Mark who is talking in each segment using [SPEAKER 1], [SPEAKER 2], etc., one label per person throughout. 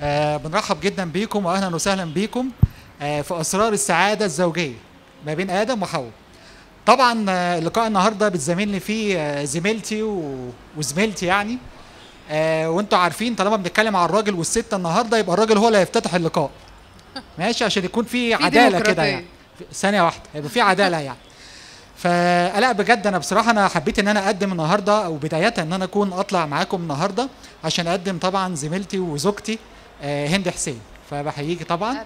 [SPEAKER 1] بنرحب جدا بيكم واهلا وسهلا بيكم في اسرار السعاده الزوجيه ما بين ادم وحواء. طبعا لقاء النهارده بتزاملني فيه زميلتي وزميلتي يعني. وانتوا عارفين طالما بنتكلم على الراجل والست النهارده يبقى الراجل هو اللي هيفتتح اللقاء. ماشي، عشان يكون في عداله كده يعني. ثانيه واحده يبقى في عداله يعني. فلا بجد انا بصراحه انا حبيت ان انا اقدم النهارده او بدايه ان انا اكون اطلع معاكم النهارده عشان اقدم طبعا زميلتي وزوجتي هند حسين. فبحييكي طبعا.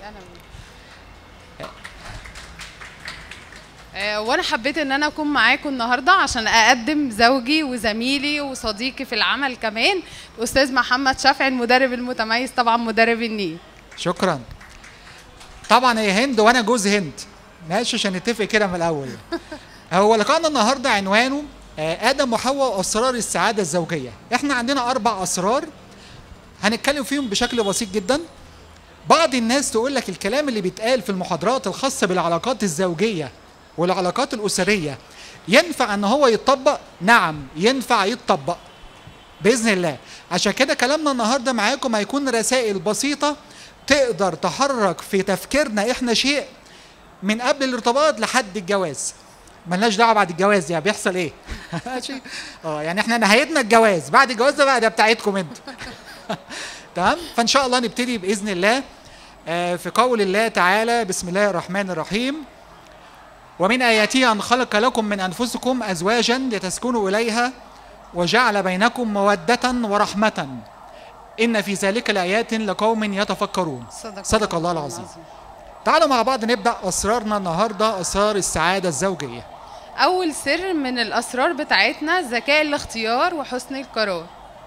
[SPEAKER 2] وانا حبيت ان انا اكون معاكم النهارده عشان اقدم زوجي وزميلي وصديقي في العمل كمان الاستاذ محمد شافعي المدرب المتميز طبعا مدرب النيل.
[SPEAKER 1] شكرا. طبعا هي هند وانا جوز هند، ماشي عشان نتفق كده من الاول. هو لقاءنا النهارده عنوانه ادم وحواء واسرار السعاده الزوجيه. احنا عندنا 4 اسرار هنتكلم فيهم بشكل بسيط جدا. بعض الناس تقول لك الكلام اللي بيتقال في المحاضرات الخاصه بالعلاقات الزوجيه والعلاقات الاسريه ينفع ان هو يتطبق؟ نعم ينفع يتطبق باذن الله. عشان كده كلامنا النهارده معاكم هيكون رسائل بسيطه تقدر تحرك في تفكيرنا احنا شيء من قبل الارتباط لحد الجواز. ملناش دعوه بعد الجواز يعني بيحصل ايه. ماشي. يعني احنا نهايتنا الجواز، بعد الجواز ده بقى ده بتاعتكم انتوا. تمام. فان شاء الله نبتدي باذن الله في قول الله تعالى بسم الله الرحمن الرحيم: ومن آياته أن خلق لكم من أنفسكم أزواجا لتسكنوا إليها وجعل بينكم مودة ورحمة إن في ذلك لآيات لقوم يتفكرون. صدق الله العظيم. تعالوا مع بعض نبدأ أسرارنا النهاردة، أسرار السعادة الزوجية.
[SPEAKER 2] أول سر من الأسرار بتاعتنا ذكاء الاختيار وحسن القرار.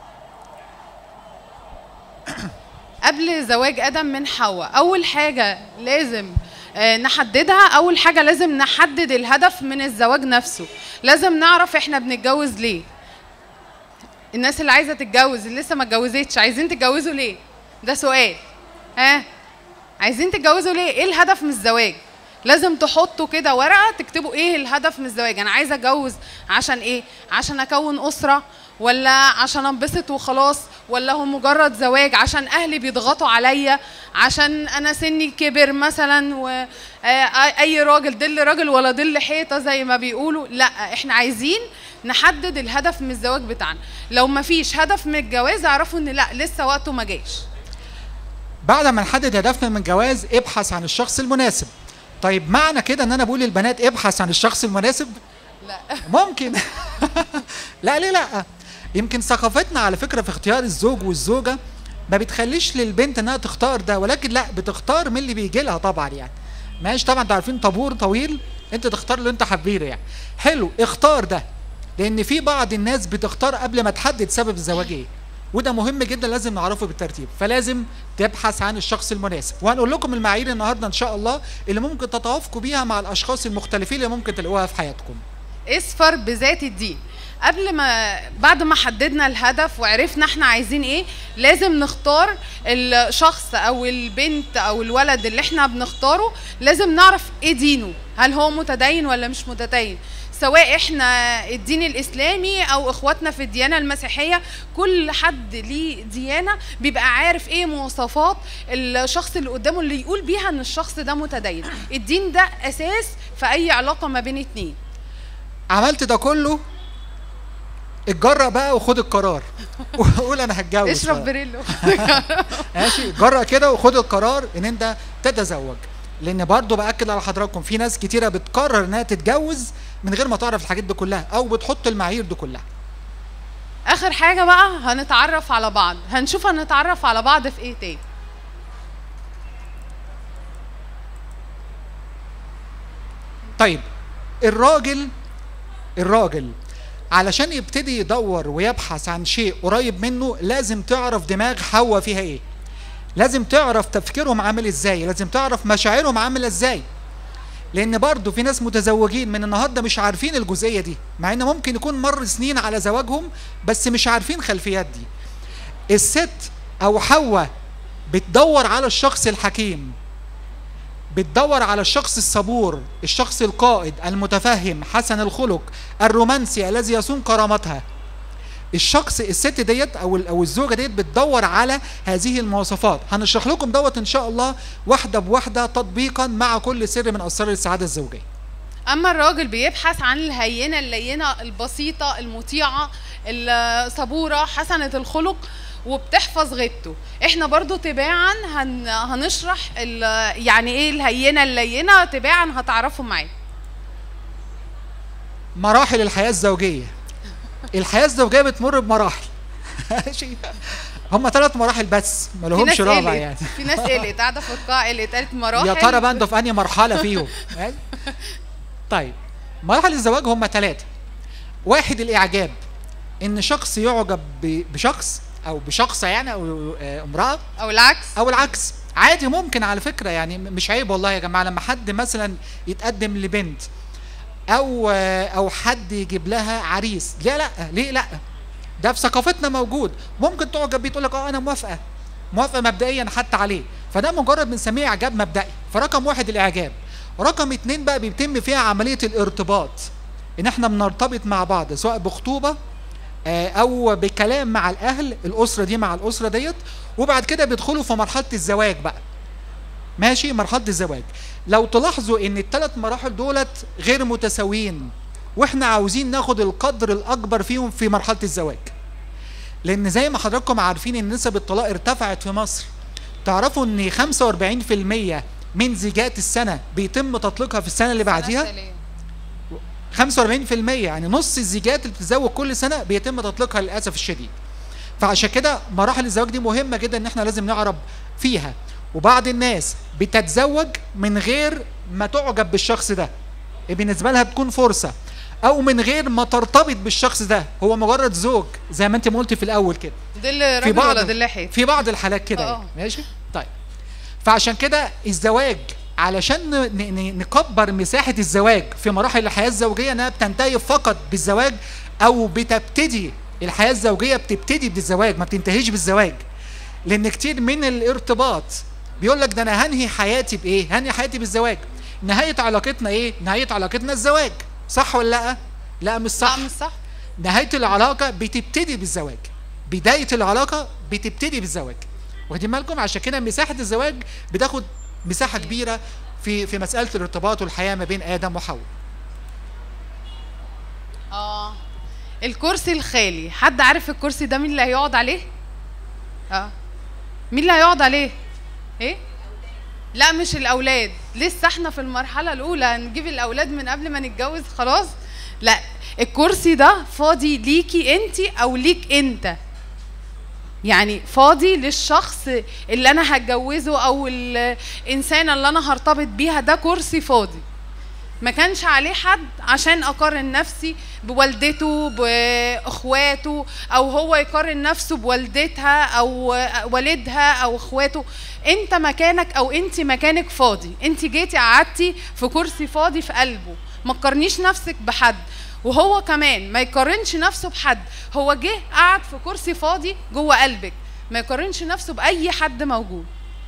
[SPEAKER 2] قبل زواج آدم من حواء أول حاجة لازم نحددها، أول حاجة لازم نحدد الهدف من الزواج نفسه. لازم نعرف إحنا بنتجوز ليه. الناس اللي عايزة تتجوز اللي لسه ما اتجوزتش عايزين تتجوزوا ليه؟ ده سؤال. عايزين تتجوزوا ليه؟ ايه الهدف من الزواج؟ لازم تحطوا كده ورقه تكتبوا ايه الهدف من الزواج. انا عايزه اتجوز عشان ايه؟ عشان اكون اسره، ولا عشان انبسط وخلاص، ولا هو مجرد زواج عشان اهلي بيضغطوا عليا، عشان انا سني كبر مثلا واي راجل ضل راجل ولا ضل حيطه زي ما بيقولوا. لا، احنا عايزين نحدد الهدف من الزواج بتاعنا. لو ما فيش هدف من الجواز اعرفوا ان لا لسه وقته ما جاش.
[SPEAKER 1] بعد ما نحدد هدفنا من الجواز ابحث عن الشخص المناسب. طيب معنى كده ان انا بقول للبنات ابحث عن الشخص المناسب؟
[SPEAKER 2] لا.
[SPEAKER 1] ممكن. لا ليه لا؟ يمكن ثقافتنا على فكره في اختيار الزوج والزوجه ما بتخليش للبنت انها تختار ده، ولكن لا بتختار من اللي بيجي لها طبعا يعني. ماشي طبعا انتوا عارفين طابور طويل انت تختار اللي انت حابينه يعني. حلو، اختار ده، لان في بعض الناس بتختار قبل ما تحدد سبب الزواج ايه، وده مهم جدا لازم نعرفه بالترتيب. فلازم تبحث عن الشخص المناسب، وهنقول لكم المعايير النهارده ان شاء الله اللي ممكن تتوافقوا بيها مع الاشخاص المختلفين اللي ممكن تلاقوها في حياتكم.
[SPEAKER 2] اصفر بذات الدين. بعد ما حددنا الهدف وعرفنا احنا عايزين ايه، لازم نختار الشخص او البنت او الولد اللي احنا بنختاره. لازم نعرف ايه دينه، هل هو متدين ولا مش متدين. سواء احنا الدين الاسلامي او اخواتنا في الديانه المسيحيه، كل حد ليه ديانه بيبقى عارف ايه مواصفات الشخص اللي قدامه اللي يقول بيها ان الشخص ده متدين. الدين ده اساس في اي علاقه ما بين اتنين.
[SPEAKER 1] عملت ده كله، اتجرأ بقى وخد القرار وقول انا هتجوز.
[SPEAKER 2] اشرب بريلو.
[SPEAKER 1] ماشي، اتجرأ كده وخد القرار ان انت تتزوج. لان برضه باكد على حضراتكم في ناس كتيره بتقرر انها تتجوز من غير ما تعرف الحاجات دي كلها او بتحط المعايير دي كلها.
[SPEAKER 2] اخر حاجه بقى هنتعرف على بعض، هنشوف هنتعرف على بعض في ايه تاني.
[SPEAKER 1] طيب الراجل علشان يبتدي يدور ويبحث عن شيء قريب منه لازم تعرف دماغ حواء فيها ايه، لازم تعرف تفكيرهم عامل ازاي، لازم تعرف مشاعرهم عامله ازاي. لان برضه في ناس متزوجين من النهارده مش عارفين الجزئيه دي، مع ان ممكن يكون مر سنين على زواجهم بس مش عارفين خلفيات دي. الست او حواء بتدور على الشخص الحكيم، بتدور على الشخص الصبور، الشخص القائد المتفهم حسن الخلق الرومانسي الذي يصون كرامتها. الشخص الست ديت او الزوجه ديت بتدور على هذه المواصفات. هنشرح لكم دوت ان شاء الله واحده بواحده تطبيقا مع كل سر من اسرار السعاده الزوجيه.
[SPEAKER 2] اما الراجل بيبحث عن الهينه اللينه البسيطه المطيعه الصبوره حسنه الخلق وبتحفظ غيبته. احنا برضو تباعا هنشرح يعني ايه الهينه اللينه، تباعا هتعرفوا معايا.
[SPEAKER 1] مراحل الحياه الزوجيه. الحياه الزوجيه بتمر بمراحل. هم 3 مراحل بس، ما لهمش رابع يعني.
[SPEAKER 2] في ناس قلقت قاعده في القاعه قالت مراحل.
[SPEAKER 1] يا ترى بقى انتوا في انهي مرحله فيهم؟ طيب مراحل الزواج هم 3. 1 الاعجاب، ان شخص يعجب بشخص او بشخصه يعني، او امراه، او العكس عادي ممكن على فكره يعني، مش عيب والله يا جماعه لما حد مثلا يتقدم لبنت او حد يجيب لها عريس. ليه لا ده في ثقافتنا موجود. ممكن تعجب بيه تقول لك انا موافقه مبدئيا حتى عليه، فده مجرد بنسميه اعجاب مبدئي. فرقم 1 الاعجاب. رقم 2 بقى بيتم فيها عمليه الارتباط، ان احنا بنرتبط مع بعض سواء بخطوبه او بكلام مع الاهل، الاسره دي مع الاسره ديت، وبعد كده بيدخلوا في مرحله الزواج بقى. ماشي، مرحله الزواج. لو تلاحظوا ان ال3 مراحل دولت غير متساويين، واحنا عاوزين ناخد القدر الاكبر فيهم في مرحله الزواج، لان زي ما حضراتكم عارفين ان نسب الطلاق ارتفعت في مصر. تعرفوا ان 45% من زيجات السنه بيتم تطليقها في السنه اللي بعديها. 45% يعني نص الزيجات اللي بتتزوج كل سنه بيتم تطليقها للاسف الشديد. فعشان كده مراحل الزواج دي مهمه جدا ان احنا لازم نعرف فيها. وبعض الناس بتتزوج من غير ما تعجب بالشخص ده، بالنسبه لها بتكون فرصه، او من غير ما ترتبط بالشخص ده، هو مجرد زوج زي ما انت ما قلتي في الاول كده.
[SPEAKER 2] في بعض
[SPEAKER 1] في بعض الحالات كده يعني. ماشي. طيب فعشان كده الزواج علشان نكبر مساحه الزواج في مراحل الحياه الزوجيه، انها بتنتهي فقط بالزواج، او بتبتدي الحياه الزوجيه بتبتدي بالزواج ما بتنتهيش بالزواج. لان كتير من الارتباط بيقول لك ده انا هنهي حياتي بايه؟ هنهي حياتي بالزواج. نهايه علاقتنا ايه؟ نهايه علاقتنا الزواج. صح ولا لا؟ لا مش صح.
[SPEAKER 2] لا مش صح.
[SPEAKER 1] نهايه العلاقه بتبتدي بالزواج، بدايه العلاقه بتبتدي بالزواج. واخدين بالكم؟ عشان كده مساحه الزواج بتاخد مساحه كبيره في مساله الارتباط والحياه ما بين ادم وحواء.
[SPEAKER 2] الكرسي الخالي، حد عارف الكرسي ده مين اللي هيقعد عليه؟ مين اللي هيقعد عليه؟ ايه؟ لا مش الاولاد، لسه احنا في المرحله الاولى، هنجيب الاولاد من قبل ما نتجوز خلاص. لا، الكرسي ده فاضي ليكي انت او ليك انت، يعني فاضي للشخص اللي انا هتجوزه او الانسانه اللي انا هرتبط بيها. ده كرسي فاضي ما كانش عليه حد عشان اقارن نفسي بوالدته باخواته، او هو يقارن نفسه بوالدتها او والدها او اخواته. انت مكانك او انت مكانك فاضي، انت جيتي قعدتي في كرسي فاضي في قلبه. ما تقارنيش نفسك بحد، وهو كمان ما يقارنش نفسه بحد. هو جه قعد في كرسي فاضي جوه قلبك، ما يقارنش نفسه باي حد موجود.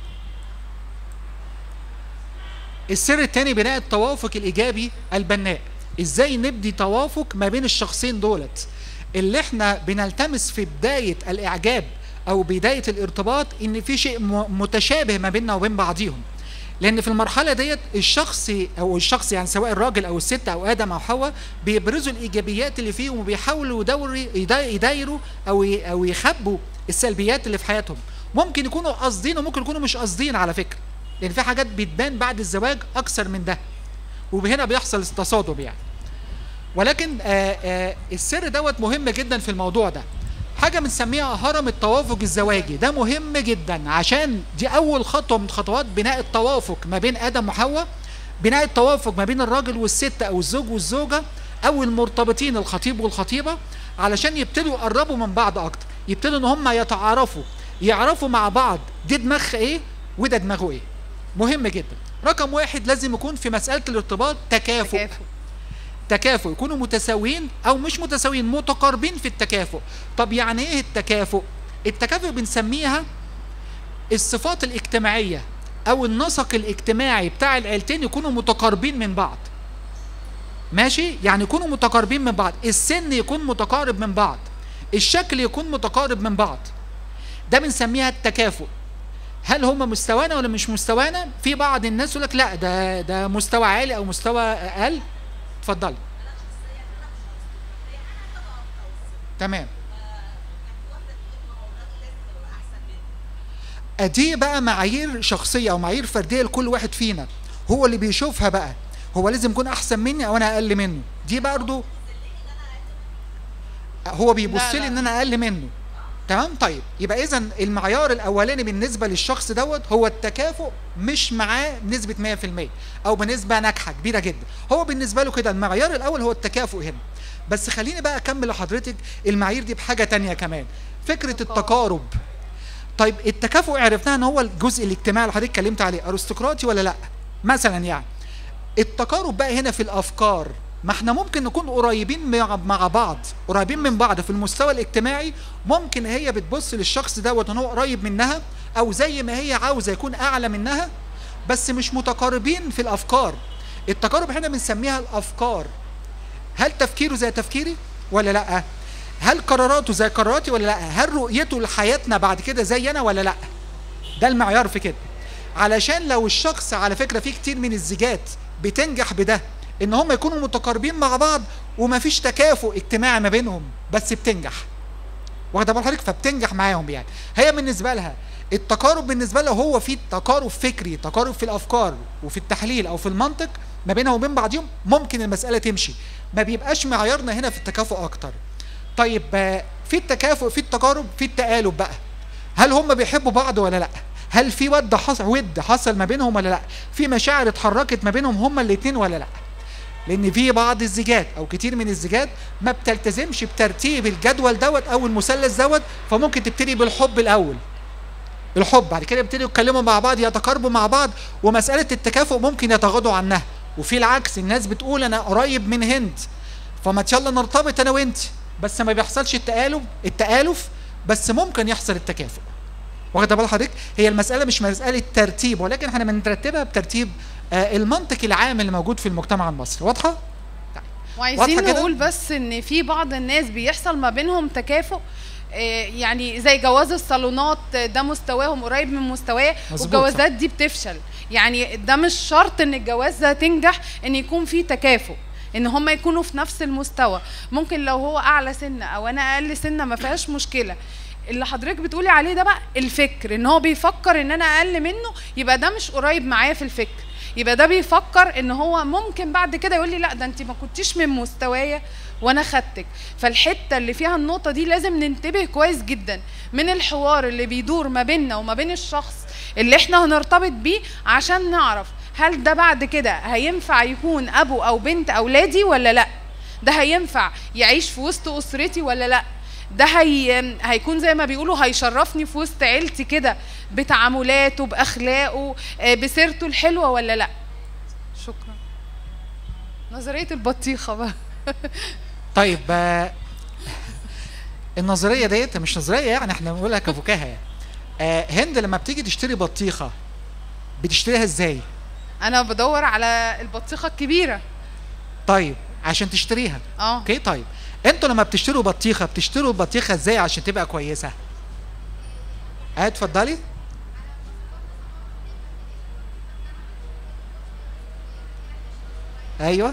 [SPEAKER 1] السر الثاني بناء التوافق الايجابي البناء. ازاي نبدي توافق ما بين الشخصين دولت اللي احنا بنلتمس في بدايه الاعجاب او بدايه الارتباط، ان في شيء متشابه ما بيننا وبين بعضيهم. لان في المرحله ديت الشخص يعني سواء الراجل او الست او ادم او حواء بيبرزوا الايجابيات اللي فيهم، وبيحاولوا يدايروا او يخبوا السلبيات اللي في حياتهم. ممكن يكونوا قاصدين وممكن يكونوا مش قاصدين على فكره، لان في حاجات بتبان بعد الزواج اكثر من ده، وهنا بيحصل تصادم يعني. ولكن السر دوت مهم جدا في الموضوع ده، حاجه بنسميها هرم التوافق الزواجي. ده مهم جدا عشان دي اول خطوه من خطوات بناء التوافق ما بين ادم وحواء، بناء التوافق ما بين الراجل والست او الزوج والزوجه او المرتبطين الخطيب والخطيبه، علشان يبتدوا يقربوا من بعض اكتر، يبتدوا ان هم يتعارفوا، يعرفوا مع بعض دي دماغها ايه وده دماغه ايه. مهم جدا. رقم 1 لازم يكون في مساله الارتباط تكافؤ، يكونوا متساويين او مش متساويين، متقاربين في التكافؤ. طب يعني ايه التكافؤ؟ التكافؤ بنسميها الصفات الاجتماعيه او النسق الاجتماعي بتاع العيلتين يكونوا متقاربين من بعض. ماشي؟ يعني يكونوا متقاربين من بعض، السن يكون متقارب من بعض، الشكل يكون متقارب من بعض، ده بنسميها التكافؤ. هل هم مستوانا ولا مش مستوانا؟ في بعض الناس يقول لك لا ده مستوى عالي او مستوى اقل. اتفضلي. تمام. دي بقى معايير شخصيه او معايير فرديه لكل واحد فينا، هو اللي بيشوفها بقى، هو لازم يكون احسن مني او انا اقل منه. دي برضه هو بيبص لي ان انا اقل منه. تمام. طيب يبقى اذا المعيار الاولاني بالنسبه للشخص دوت هو التكافؤ، مش معاه بنسبه 100% او بنسبه ناجحه كبيره جدا، هو بالنسبه له كده المعيار الاول هو التكافؤ هنا. بس خليني بقى اكمل لحضرتك المعايير دي بحاجه تانية كمان، فكره التقارب. طيب التكافؤ عرفناها ان هو الجزء الاجتماعي اللي حضرتك اتكلمت عليه، ارستقراطي ولا لا مثلا يعني. التقارب بقى هنا في الافكار، ما احنا ممكن نكون قريبين مع بعض، قريبين من بعض في المستوى الاجتماعي، ممكن هي بتبص للشخص دوت ان هو قريب منها او زي ما هي عاوزه يكون اعلى منها، بس مش متقاربين في الافكار. التقارب هنا بنسميها الافكار. هل تفكيره زي تفكيري ولا لا؟ هل قراراته زي قراراتي ولا لا؟ هل رؤيته لحياتنا بعد كده زي انا ولا لا؟ ده المعيار في كده. علشان لو الشخص، على فكره في كتير من الزيجات بتنجح بده، ان هم يكونوا متقاربين مع بعض ومفيش تكافؤ اجتماعي ما بينهم، بس بتنجح. واخده بال حضرتك؟ فبتنجح معاهم يعني. هي بالنسبه لها التقارب بالنسبه لها هو في تقارب فكري، تقارب في الافكار وفي التحليل او في المنطق ما بينها وبين بعضهم، ممكن المساله تمشي. ما بيبقاش معيارنا هنا في التكافؤ اكتر. طيب في التكافؤ، في التقارب، في التآلف بقى. هل هم بيحبوا بعض ولا لا؟ هل في ود حصل ما بينهم ولا لا؟ في مشاعر اتحركت ما بينهم هما الاثنين ولا لا؟ لان في بعض الزيجات او كتير من الزيجات ما بتلتزمش بترتيب الجدول دوت او المثلث دوت، فممكن تبتدي بالحب الاول، الحب، بعد كده يبتدوا يتكلموا مع بعض، يتقاربوا مع بعض، ومساله التكافؤ ممكن يتغاضوا عنها. وفي العكس، الناس بتقول انا قريب من هند فما يلا نرتبط انا وانت، بس ما بيحصلش التآلف، بس ممكن يحصل التكافؤ. واخده بال حضرتك؟ هي المساله مش مساله ترتيب، ولكن احنا بنرتبها بترتيب المنطق العام اللي موجود في المجتمع المصري. واضحه؟
[SPEAKER 2] وعايزين نقول بس ان في بعض الناس بيحصل ما بينهم تكافؤ، يعني زي جواز الصالونات، ده مستواهم قريب من مستواه، والجوازات دي بتفشل. يعني ده مش شرط ان الجوازه تنجح ان يكون في تكافؤ، ان هم يكونوا في نفس المستوى. ممكن لو هو اعلى سنه او انا اقل سنه ما فيهاش مشكله. اللي حضرتك بتقولي عليه ده بقى الفكر، ان هو بيفكر ان انا اقل منه، يبقى ده مش قريب معايا في الفكر. يبقى ده بيفكر ان هو ممكن بعد كده يقول لي لا ده انت ما كنتيش من مستوايا وانا خدتك. فالحته اللي فيها النقطه دي لازم ننتبه كويس جدا من الحوار اللي بيدور ما بيننا وما بين الشخص اللي احنا هنرتبط بيه، عشان نعرف هل ده بعد كده هينفع يكون ابو او بنت اولادي ولا لا، ده هينفع يعيش في وسط اسرتي ولا لا، ده هيكون زي ما بيقولوا هيشرفني في وسط عيلتي كده بتعاملاته، باخلاقه، بسيرته الحلوه ولا لا. شكرا. نظريه البطيخه بقى.
[SPEAKER 1] طيب النظريه ديت مش نظريه يعني، احنا بنقولها كفكاهه يعني. هند لما بتيجي تشتري بطيخه بتشتريها ازاي؟
[SPEAKER 2] انا بدور على البطيخه الكبيره.
[SPEAKER 1] طيب عشان تشتريها. اوكي. طيب انتوا لما بتشتروا بطيخه بتشتروا البطيخه ازاي عشان تبقى كويسه؟ اتفضلي. ايوه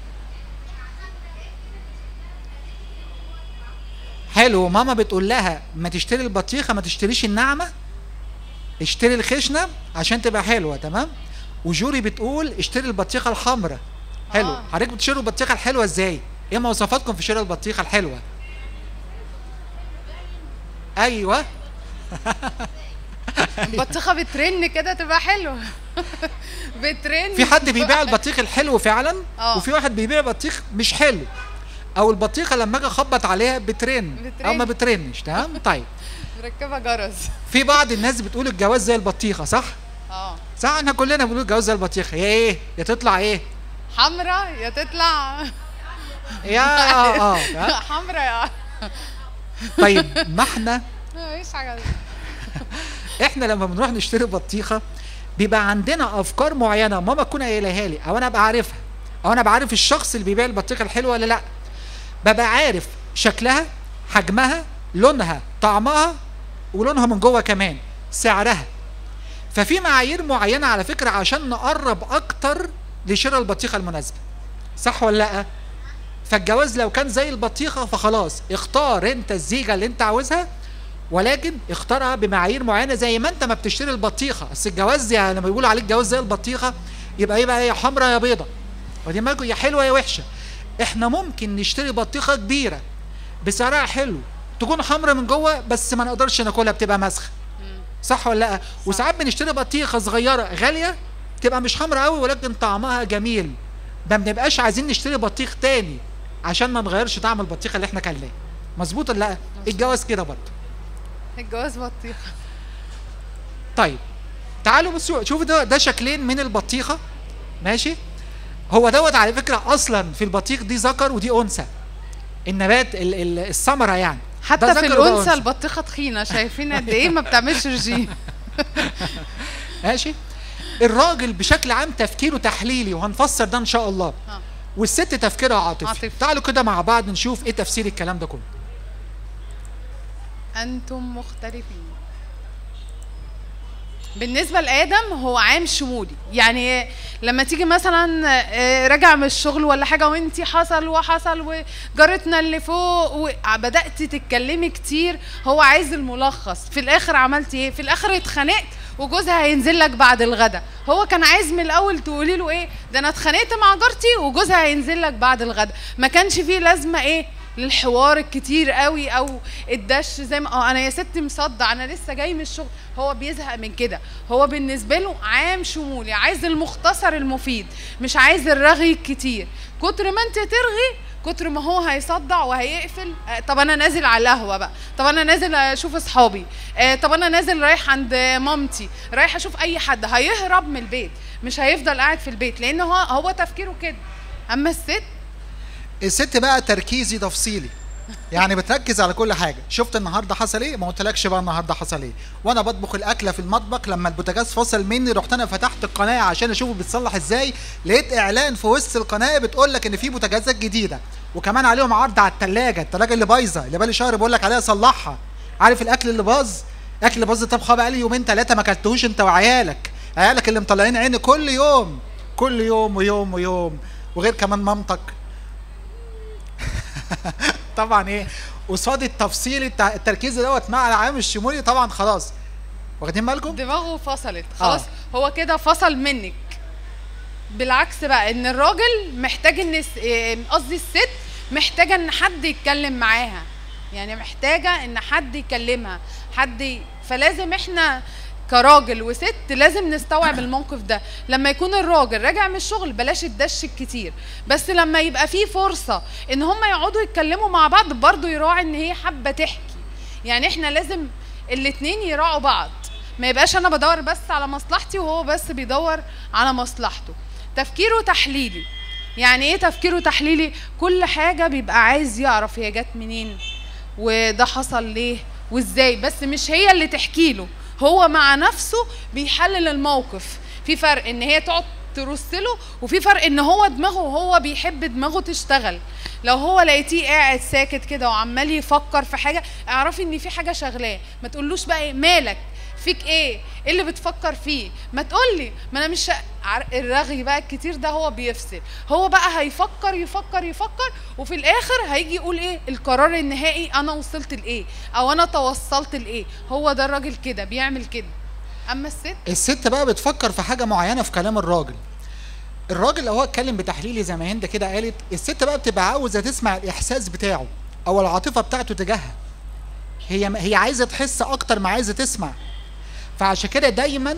[SPEAKER 1] حلو. ماما بتقول لها ما تشتري البطيخه ما تشتريش الناعمه، اشتري الخشنه عشان تبقى حلوه. تمام. وجوري بتقول اشتري البطيخه الحمراء. حلو. حضرتك بتشتروا البطيخه الحلوه ازاي؟ ايه مواصفاتكم في شراء البطيخه الحلوه؟ ايوه.
[SPEAKER 2] البطيخه بترن كده تبقى حلوه. بترن.
[SPEAKER 1] في حد بيبيع البطيخ الحلو فعلا، وفي واحد بيبيع بطيخ مش حلو، او البطيخه لما اجي اخبط عليها بترن او ما بترنش. تمام. طيب
[SPEAKER 2] مركبه جرس.
[SPEAKER 1] في بعض الناس بتقول الجواز زي البطيخه، صح؟ صح. احنا كلنا بنقول الجواز زي البطيخه. يا ايه يا تطلع ايه؟
[SPEAKER 2] حمراء يا تطلع
[SPEAKER 1] يا
[SPEAKER 2] حمراء يا.
[SPEAKER 1] طيب ما احنا
[SPEAKER 2] مفيش حاجه.
[SPEAKER 1] احنا لما بنروح نشتري بطيخه بيبقى عندنا افكار معينه ماما تكون قايلها لي، او انا ابقى عارفها، او انا بعرف الشخص اللي بيبيع البطيخه الحلوه ولا لا. ببقى عارف شكلها، حجمها، لونها، طعمها، ولونها من جوه كمان، سعرها. ففي معايير معينه على فكره عشان نقرب اكتر لشراء البطيخه المناسبه، صح ولا لا؟ فالجواز لو كان زي البطيخه فخلاص اختار انت الزيجه اللي انت عاوزها، ولكن اختارها بمعايير معينه زي ما انت ما بتشتري البطيخه. اصل الجواز يعني لما بيقولوا عليك جواز زي البطيخه يبقى يا حمراء يا بيضه، ودي مالكم يا حلوه يا وحشه. احنا ممكن نشتري بطيخه كبيره بسعرها حلو تكون حمراء من جوه بس ما نقدرش ناكلها، بتبقى مسخه، صح ولا لا؟ وساعات بنشتري بطيخه صغيره غاليه تبقى مش حمراء قوي ولكن طعمها جميل، ما بنبقاش عايزين نشتري بطيخ تاني عشان ما نغيرش طعم البطيخه اللي احنا كلناه. مظبوط ولا لا؟ الجواز كده برضه،
[SPEAKER 2] الجواز بطيخه.
[SPEAKER 1] طيب تعالوا بصوا شوفوا ده شكلين من البطيخه، ماشي؟ هو دوت على فكره اصلا في البطيخ دي ذكر ودي انثى، النبات الثمره يعني،
[SPEAKER 2] حتى في الانثى البطيخه تخينه، شايفين قد ايه ما بتعملش رجيم.
[SPEAKER 1] ماشي. الراجل بشكل عام تفكيره تحليلي وهنفسر ده ان شاء الله، والست تفكيرها عاطفي. تعالوا كده مع بعض نشوف ايه تفسير الكلام ده كله.
[SPEAKER 2] انتم مختلفين. بالنسبة لآدم هو عام شمولي، يعني لما تيجي مثلا راجع من الشغل ولا حاجة وانتي حصل وحصل وجارتنا اللي فوق وبدأت تتكلمي كتير، هو عايز الملخص. في الآخر عملتي ايه؟ في الآخر اتخانقت وجوزها هينزل لك بعد الغدا. هو كان عايز من الأول تقولي له ايه؟ ده أنا اتخانقت مع جارتي وجوزها هينزل لك بعد الغدا. ما كانش فيه لازمة ايه؟ للحوار الكتير قوي او الدش زي ما انا يا ستي مصدع انا لسه جاي من الشغل. هو بيزهق من كده. هو بالنسبه له عام شمولي، عايز المختصر المفيد، مش عايز الرغي الكتير. كتر ما انت ترغي كتر ما هو هيصدع وهيقفل. طب انا نازل على القهوه بقى، طب انا نازل اشوف اصحابي، طب انا نازل رايح عند مامتي، رايح اشوف اي حد. هيهرب من البيت، مش هيفضل قاعد في البيت، لان هو تفكيره كده. اما
[SPEAKER 3] الست بقى تركيزي تفصيلي، يعني بتركز على كل حاجه. شفت النهارده حصل ايه؟ ما قلتلكش بقى النهارده حصل ايه. وانا بطبخ الاكله في المطبخ لما البوتاجاز فصل مني رحت انا فتحت القناه عشان اشوفه بيتصلح ازاي، لقيت اعلان في وسط القناه بتقول لك ان في بوتاجازات جديده وكمان عليهم عرض على الثلاجه اللي بايظه اللي بقالي شهر بقول لك عليها صلحها. عارف الاكل اللي باظ؟ اكل اللي باظ طبخه بقالي يومين ثلاثه ما اكلتهوش انت وعيالك اللي مطلعين عيني كل يوم ويوم ويوم، وغير كمان مامتك. طبعا ايه قصاد التفصيل التركيز دوت مع العامل الشمولي طبعا خلاص. واخدين بالكم؟
[SPEAKER 2] دماغه فصلت خلاص. هو كده فصل منك. بالعكس بقى ان الراجل محتاج ان قصدي الست محتاجه ان حد يتكلم معاها، يعني محتاجه ان حد يكلمها، فلازم احنا كراجل وست لازم نستوعب الموقف ده. لما يكون الراجل راجع من الشغل بلاش الدش الكتير، بس لما يبقى فيه فرصة ان هم يقعدوا يتكلموا مع بعض برضو يراعي ان هي حابة تحكي. يعني احنا لازم الاتنين يراعوا بعض، ما يبقاش انا بدور بس على مصلحتي وهو بس بيدور على مصلحته. تفكيره تحليلي. يعني ايه تفكيره تحليلي؟ كل حاجة بيبقى عايز يعرف هي جت منين وده حصل ليه وازاي، بس مش هي اللي تحكي له، هو مع نفسه بيحلل الموقف. في فرق ان هي تقعد ترسله، وفي فرق ان هو بيحب دماغه تشتغل. لو هو لقيتيه قاعد ساكت كده وعمال يفكر في حاجه، اعرفي ان في حاجه شغلاه. ما تقولوش بقى إيه مالك فيك ايه اللي بتفكر فيه، ما تقولي ما انا مش الرغي بقى الكتير ده هو بيفصل. هو بقى هيفكر يفكر يفكر وفي الاخر هيجي يقول ايه القرار النهائي، انا وصلت لايه او انا توصلت لايه. هو ده الراجل كده بيعمل كده. اما
[SPEAKER 1] الست بقى بتفكر في حاجه معينه في كلام الراجل لو هو اتكلم بتحليلي زي ما هند كده قالت، الست بقى بتبقى عاوزه تسمع الاحساس بتاعه او العاطفه بتاعته تجاهها. هي عايزه تحس اكتر ما عايزه تسمع. فعشان كده دايما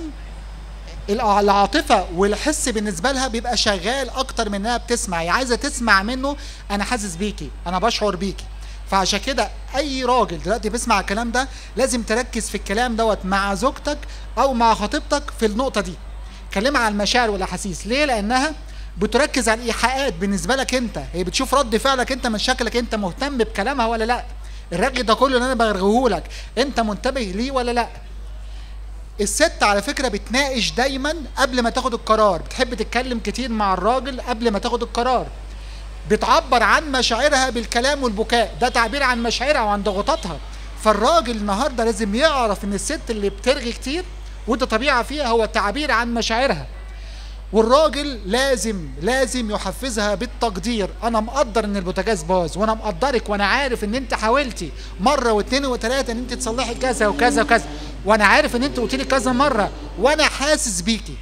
[SPEAKER 1] العاطفه والحس بالنسبه لها بيبقى شغال اكتر من انها بتسمع. هي عايزه تسمع منه انا حاسس بيكي، انا بشعر بيكي. فعشان كده اي راجل دلوقتي بيسمع الكلام ده لازم تركز في الكلام دوت مع زوجتك او مع خطيبتك في النقطه دي. كلمها عن المشاعر والاحاسيس. ليه؟ لانها بتركز على الايحاءات بالنسبه لك انت. هي بتشوف رد فعلك انت من شكلك، انت مهتم بكلامها ولا لا. الرغي ده كله اللي انا برغيهولك انت منتبه ليه ولا لا. الست على فكره بتناقش دايما قبل ما تاخد القرار، بتحب تتكلم كتير مع الراجل قبل ما تاخد القرار. بتعبر عن مشاعرها بالكلام والبكاء، ده تعبير عن مشاعرها وعن ضغوطاتها. فالراجل النهارده لازم يعرف ان الست اللي بترغي كتير وده طبيعه فيها هو التعبير عن مشاعرها. والراجل لازم يحفزها بالتقدير. انا مقدر ان البوتاجاز باظ، وانا مقدرك، وانا عارف ان انت حاولتي مره واثنين وثلاثه ان انت تصلحي كذا وكذا وكذا، وانا عارف ان انت قلت لي كذا مره، وانا حاسس بيكي.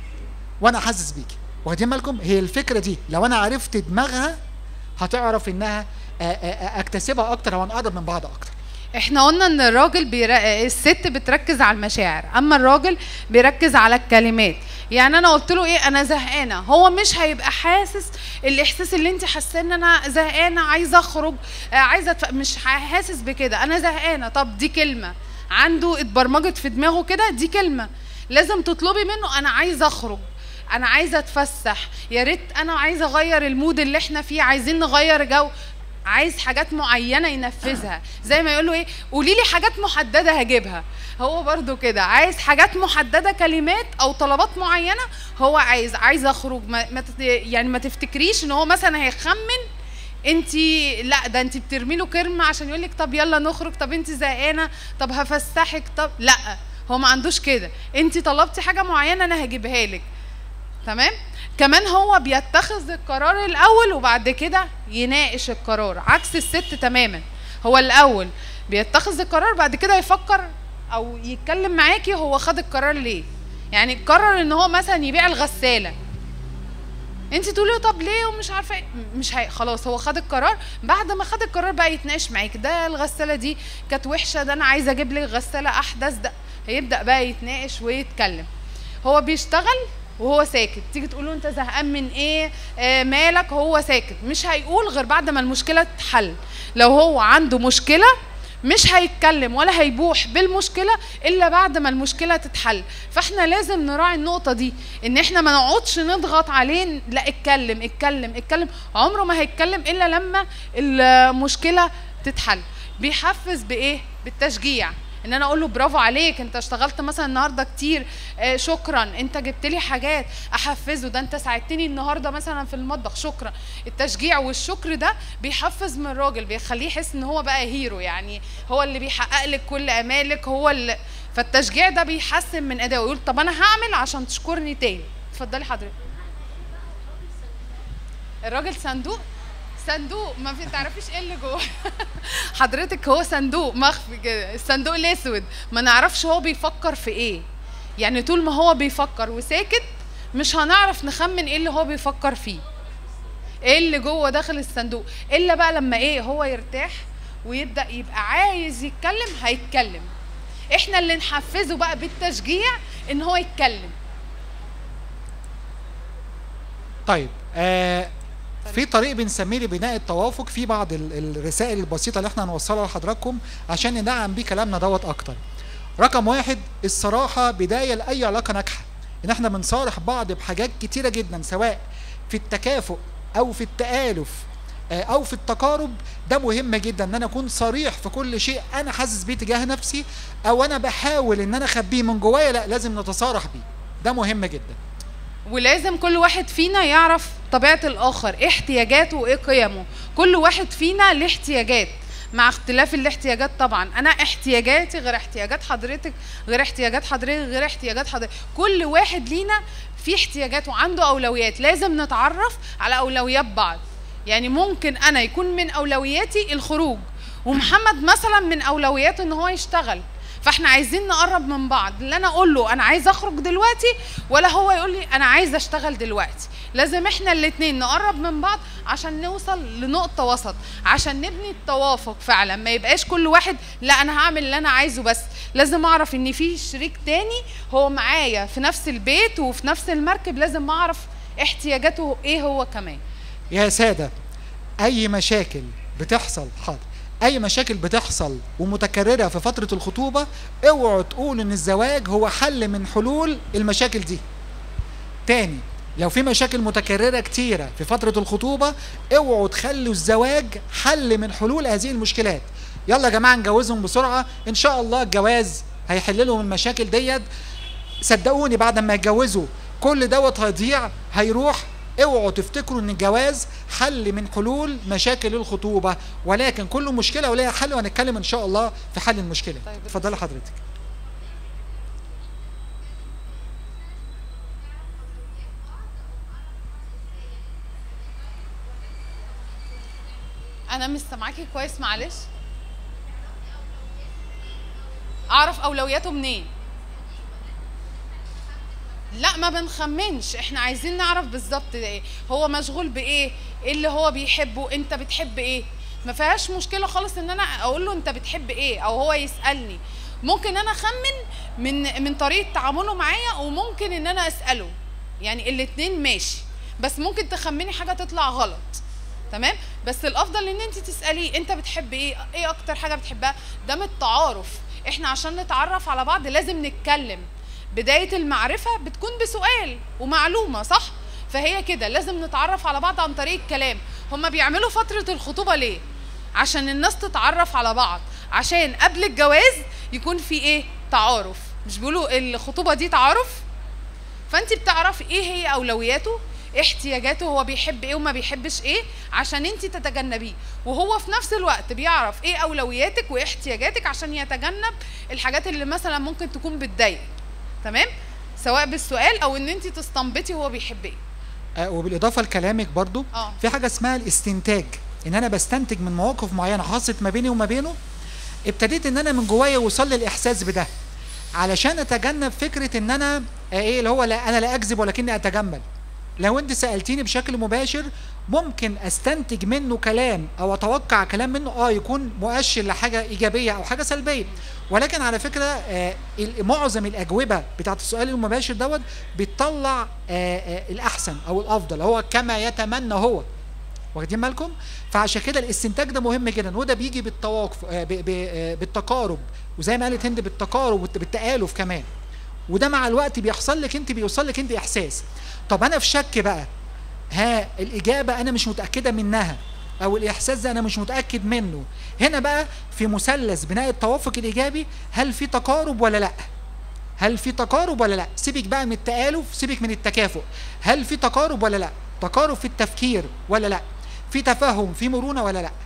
[SPEAKER 1] واخدين بالكم؟ هي الفكره دي لو انا عرفت دماغها هتعرف انها اكتسبها اكتر وهنقرب من بعض اكتر.
[SPEAKER 2] احنا قلنا ان الست بتركز على المشاعر، اما الراجل بيركز على الكلمات. يعني انا قلت له ايه؟ انا زهقانه، هو مش هيبقى حاسس الاحساس اللي انت حاسه ان انا زهقانه عايزه اخرج مش حاسس بكده، انا زهقانه. طب دي كلمه عنده اتبرمجت في دماغه كده، دي كلمه لازم تطلبي منه، انا عايزه اخرج، انا عايزه اتفسح، يا ريت انا عايزه اغير المود اللي احنا فيه، عايزين نغير جو. عايز حاجات معينه ينفذها، زي ما يقولوا ايه؟ قولي لي حاجات محدده هجيبها. هو برضو كده عايز حاجات محدده، كلمات او طلبات معينه. هو عايز اخرج. يعني ما تفتكريش ان هو مثلا هيخمن انت، لا ده انت بترمي له كلمه عشان يقول لك طب يلا نخرج، طب انت زهقانه، طب هفسحك، طب لا، هو ما عندوش كده. انت طلبتي حاجه معينه انا هجيبها لك، تمام. كمان هو بيتخذ القرار الاول وبعد كده يناقش القرار، عكس الست تماما. هو الاول بيتخذ القرار بعد كده يفكر او يتكلم معاكي هو خد القرار ليه. يعني قرر ان هو مثلا يبيع الغساله، انت تقولي له طب ليه ومش عارفه مش خلاص هو خد القرار. بعد ما خد القرار بقى يتناقش معاكي، ده الغساله دي كانت وحشه، ده انا عايزه اجيب لك غساله احدث، ده هيبدا بقى يتناقش ويتكلم. هو بيشتغل وهو ساكت، تيجي تقول له انت زهقان من ايه؟ مالك؟ هو ساكت، مش هيقول غير بعد ما المشكله تتحل. لو هو عنده مشكله مش هيتكلم ولا هيبوح بالمشكله الا بعد ما المشكله تتحل. فاحنا لازم نراعي النقطه دي، ان احنا ما نقعدش نضغط عليه، لا اتكلم اتكلم اتكلم، عمره ما هيتكلم الا لما المشكله تتحل. بيحفز بايه؟ بالتشجيع، ان انا اقول له برافو عليك، انت اشتغلت مثلا النهارده كتير، شكرا، انت جبت لي حاجات، احفزه، ده انت ساعدتني النهارده مثلا في المطبخ، شكرا. التشجيع والشكر ده بيحفز من الراجل، بيخليه يحس ان هو بقى هيرو، يعني هو اللي بيحقق لك كل امالك، هو اللي. فالتشجيع ده بيحسن من ادائه، يقول طب انا هعمل عشان تشكرني تاني. اتفضلي حضرتك. الراجل صندوق ما في تعرفيش ايه اللي جوه حضرتك. هو صندوق مخفي كده، الصندوق الاسود، ما نعرفش هو بيفكر في ايه. يعني طول ما هو بيفكر وساكت مش هنعرف نخمن ايه اللي هو بيفكر فيه، ايه اللي جوه داخل الصندوق، الا بقى لما ايه هو يرتاح ويبدا يبقى عايز يتكلم هيتكلم. احنا اللي نحفزه بقى بالتشجيع ان هو يتكلم.
[SPEAKER 1] طيب في طريق بنسميه لبناء التوافق، في بعض الرسائل البسيطه اللي احنا هنوصلها لحضراتكم عشان ندعم بيه كلامنا دوت اكتر. رقم 1، الصراحه بدايه لاي علاقه ناجحه، ان احنا بنصارح بعض بحاجات كتيره جدا، سواء في التكافؤ او في التآلف او في التقارب. ده مهم جدا ان انا اكون صريح في كل شيء انا حاسس بيه تجاه نفسي، او انا بحاول ان انا اخبيه من جوايا، لا لازم نتصارح بيه، ده مهم جدا.
[SPEAKER 2] ولازم كل واحد فينا يعرف طبيعة الآخر، ايه احتياجاته وايه قيمه. كل واحد فينا له احتياجات، مع اختلاف الاحتياجات طبعا. انا احتياجاتي غير احتياجات حضرتك، غير احتياجات حضرتك، غير احتياجات حضرتك. كل واحد لينا في احتياجات وعنده اولويات، لازم نتعرف على اولويات بعض. يعني ممكن انا يكون من اولوياتي الخروج، ومحمد مثلا من اولوياته ان هو يشتغل، فاحنا عايزين نقرب من بعض. لا انا اقول له انا عايز اخرج دلوقتي، ولا هو يقول لي انا عايز اشتغل دلوقتي. لازم احنا الاثنين نقرب من بعض عشان نوصل لنقطة وسط، عشان نبني التوافق فعلا. ما يبقاش كل واحد لا انا هعمل اللي انا عايزه بس. لازم اعرف ان في شريك تاني هو معايا في نفس البيت وفي نفس المركب، لازم اعرف احتياجاته ايه هو كمان.
[SPEAKER 1] يا سادة، اي مشاكل بتحصل اي مشاكل بتحصل ومتكررة في فترة الخطوبة، اوعوا تقولوا ان الزواج هو حل من حلول المشاكل دي. تاني، لو في مشاكل متكررة كتيرة في فترة الخطوبة، اوعوا تخلوا الزواج حل من حلول هذه المشكلات. يلا يا جماعة نجوزهم بسرعة، ان شاء الله الجواز هيحل لهم المشاكل ديت. صدقوني بعد ما يتجوزوا كل دوت هيضيع، هيروح، اوعوا تفتكروا ان الجواز حل من حلول مشاكل الخطوبه، ولكن كل مشكله وليها حل، وهنتكلم ان شاء الله في حل المشكله.
[SPEAKER 2] طيب
[SPEAKER 1] اتفضلي حضرتك.
[SPEAKER 2] انا مش سامعاكي كويس، معلش. اعرف اولوياته منين؟ لا ما بنخمنش، احنا عايزين نعرف بالظبط ايه هو مشغول بايه، ايه اللي هو بيحبه، انت بتحب ايه. ما فيهاش مشكله خالص ان انا اقول له انت بتحب ايه او هو يسالني. ممكن انا اخمن من طريقه تعامله معايا، وممكن ان انا اساله، يعني الاتنين ماشي، بس ممكن تخمني حاجه تطلع غلط. تمام، بس الافضل ان انت تساليه انت بتحب ايه، ايه اكتر حاجه بتحبها. ده من التعارف، احنا عشان نتعرف على بعض لازم نتكلم. بدايه المعرفه بتكون بسؤال ومعلومه، صح؟ فهي كده لازم نتعرف على بعض عن طريق الكلام. هما بيعملوا فتره الخطوبه ليه؟ عشان الناس تتعرف على بعض، عشان قبل الجواز يكون في ايه؟ تعارف. مش بيقولوا الخطوبه دي تعارف؟ فانت بتعرفي ايه هي اولوياته، احتياجاته، هو بيحب ايه وما بيحبش ايه، عشان انت تتجنبيه، وهو في نفس الوقت بيعرف ايه اولوياتك وايه احتياجاتك عشان يتجنب الحاجات اللي مثلا ممكن تكون بتضايقك. تمام، سواء بالسؤال او ان انت تستنبطي هو بيحب ايه.
[SPEAKER 1] وبالاضافه لكلامك برضو في حاجه اسمها الاستنتاج، ان انا بستنتج من مواقف معينه حصلت ما بيني وما بينه، ابتديت ان انا من جوايا يوصل لي الاحساس بده، علشان اتجنب فكره ان انا ايه اللي هو لا انا لا اكذب ولكني اتجمل. لو انت سالتيني بشكل مباشر ممكن استنتج منه كلام او اتوقع كلام منه يكون مؤشر لحاجه ايجابيه او حاجه سلبيه، ولكن على فكره معظم الاجوبه بتاعت السؤال المباشر دوت بتطلع الاحسن او الافضل، هو كما يتمنى هو. واخدين بالكم؟ فعشان كده الاستنتاج ده مهم جدا، وده بيجي بالتوافق بالتقارب، وزي ما قالت هند بالتقارب وبالتآلف كمان، وده مع الوقت بيحصل لك انت، بيوصل لك انت احساس. طب انا في شك بقى، الاجابه انا مش متاكده منها، او الاحساس ده انا مش متاكد منه. هنا بقى في مثلث بناء التوافق الايجابي، هل في تقارب ولا لا؟ هل في تقارب ولا لا؟ سيبك بقى من التآلف، سيبك من التكافؤ. هل في تقارب ولا لا؟ تقارب في التفكير ولا لا؟ في تفاهم، في مرونه ولا لا؟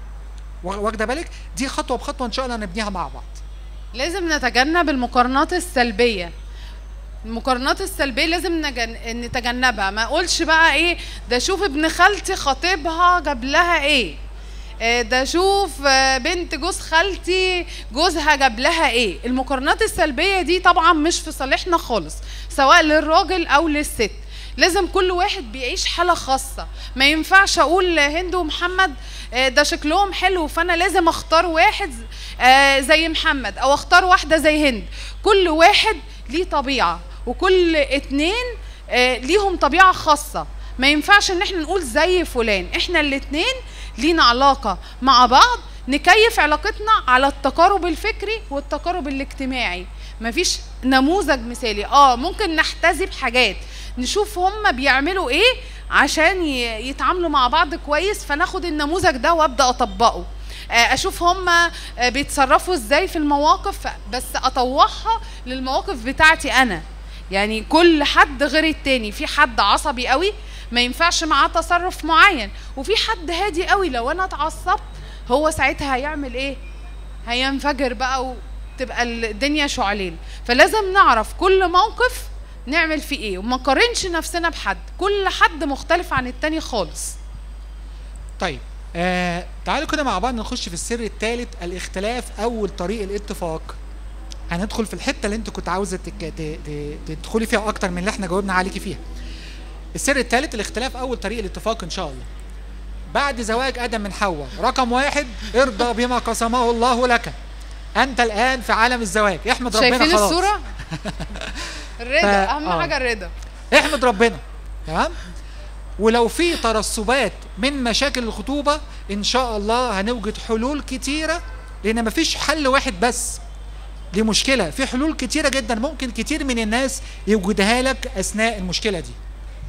[SPEAKER 1] واخده بالك؟ دي خطوه بخطوه ان شاء الله نبنيها مع بعض.
[SPEAKER 2] لازم نتجنب المقارنات السلبيه. المقارنات السلبيه لازم نتجنبها. ما اقولش بقى ايه ده شوف ابن خالتي خطيبها جاب لها ايه، ده شوف بنت جوز خالتي جوزها جاب لها ايه. المقارنات السلبيه دي طبعا مش في صالحنا خالص، سواء للراجل او للست. لازم كل واحد بيعيش حاله خاصه. ما ينفعش اقول هند ومحمد ده شكلهم حلو فانا لازم اختار واحد زي محمد او اختار واحده زي هند. كل واحد ليه طبيعه، وكل اتنين ليهم طبيعه خاصه. ما ينفعش ان احنا نقول زي فلان. احنا الاتنين لينا علاقه مع بعض، نكيف علاقتنا على التقارب الفكري والتقارب الاجتماعي. مفيش نموذج مثالي. ممكن نحتذي حاجات، نشوف هم بيعملوا ايه عشان يتعاملوا مع بعض كويس، فناخد النموذج ده وابدا اطبقه. اشوف هم بيتصرفوا ازاي في المواقف، بس اطوعها للمواقف بتاعتي انا. يعني كل حد غير التاني. في حد عصبي قوي ما ينفعش معاه تصرف معين، وفي حد هادي قوي لو انا اتعصبت هو ساعتها هيعمل ايه؟ هينفجر بقى وتبقى الدنيا شعلين. فلازم نعرف كل موقف نعمل فيه ايه، وما نقارنش نفسنا بحد. كل حد مختلف عن التاني خالص.
[SPEAKER 1] طيب تعالوا كده مع بعض نخش في السر الثالث، الاختلاف اول طريق الاتفاق. هندخل في الحته اللي انت كنت عاوزه تدخلي فيها اكتر من اللي احنا جاوبنا عليكي فيها. السر الثالث الاختلاف اول طريق الاتفاق ان شاء الله. بعد زواج ادم من حواء، رقم 1 ارضى بما قسمه الله لك. انت الان في عالم الزواج، احمد ربنا.
[SPEAKER 2] شايفين
[SPEAKER 1] خلاص
[SPEAKER 2] الصوره؟ الرضا اهم حاجه، الرضا.
[SPEAKER 1] احمد ربنا. تمام. ولو في ترسبات من مشاكل الخطوبه ان شاء الله هنوجد حلول كتيره، لان مفيش حل واحد بس لمشكله، في حلول كتيره جدا ممكن كتير من الناس يوجدها لك اثناء المشكله دي.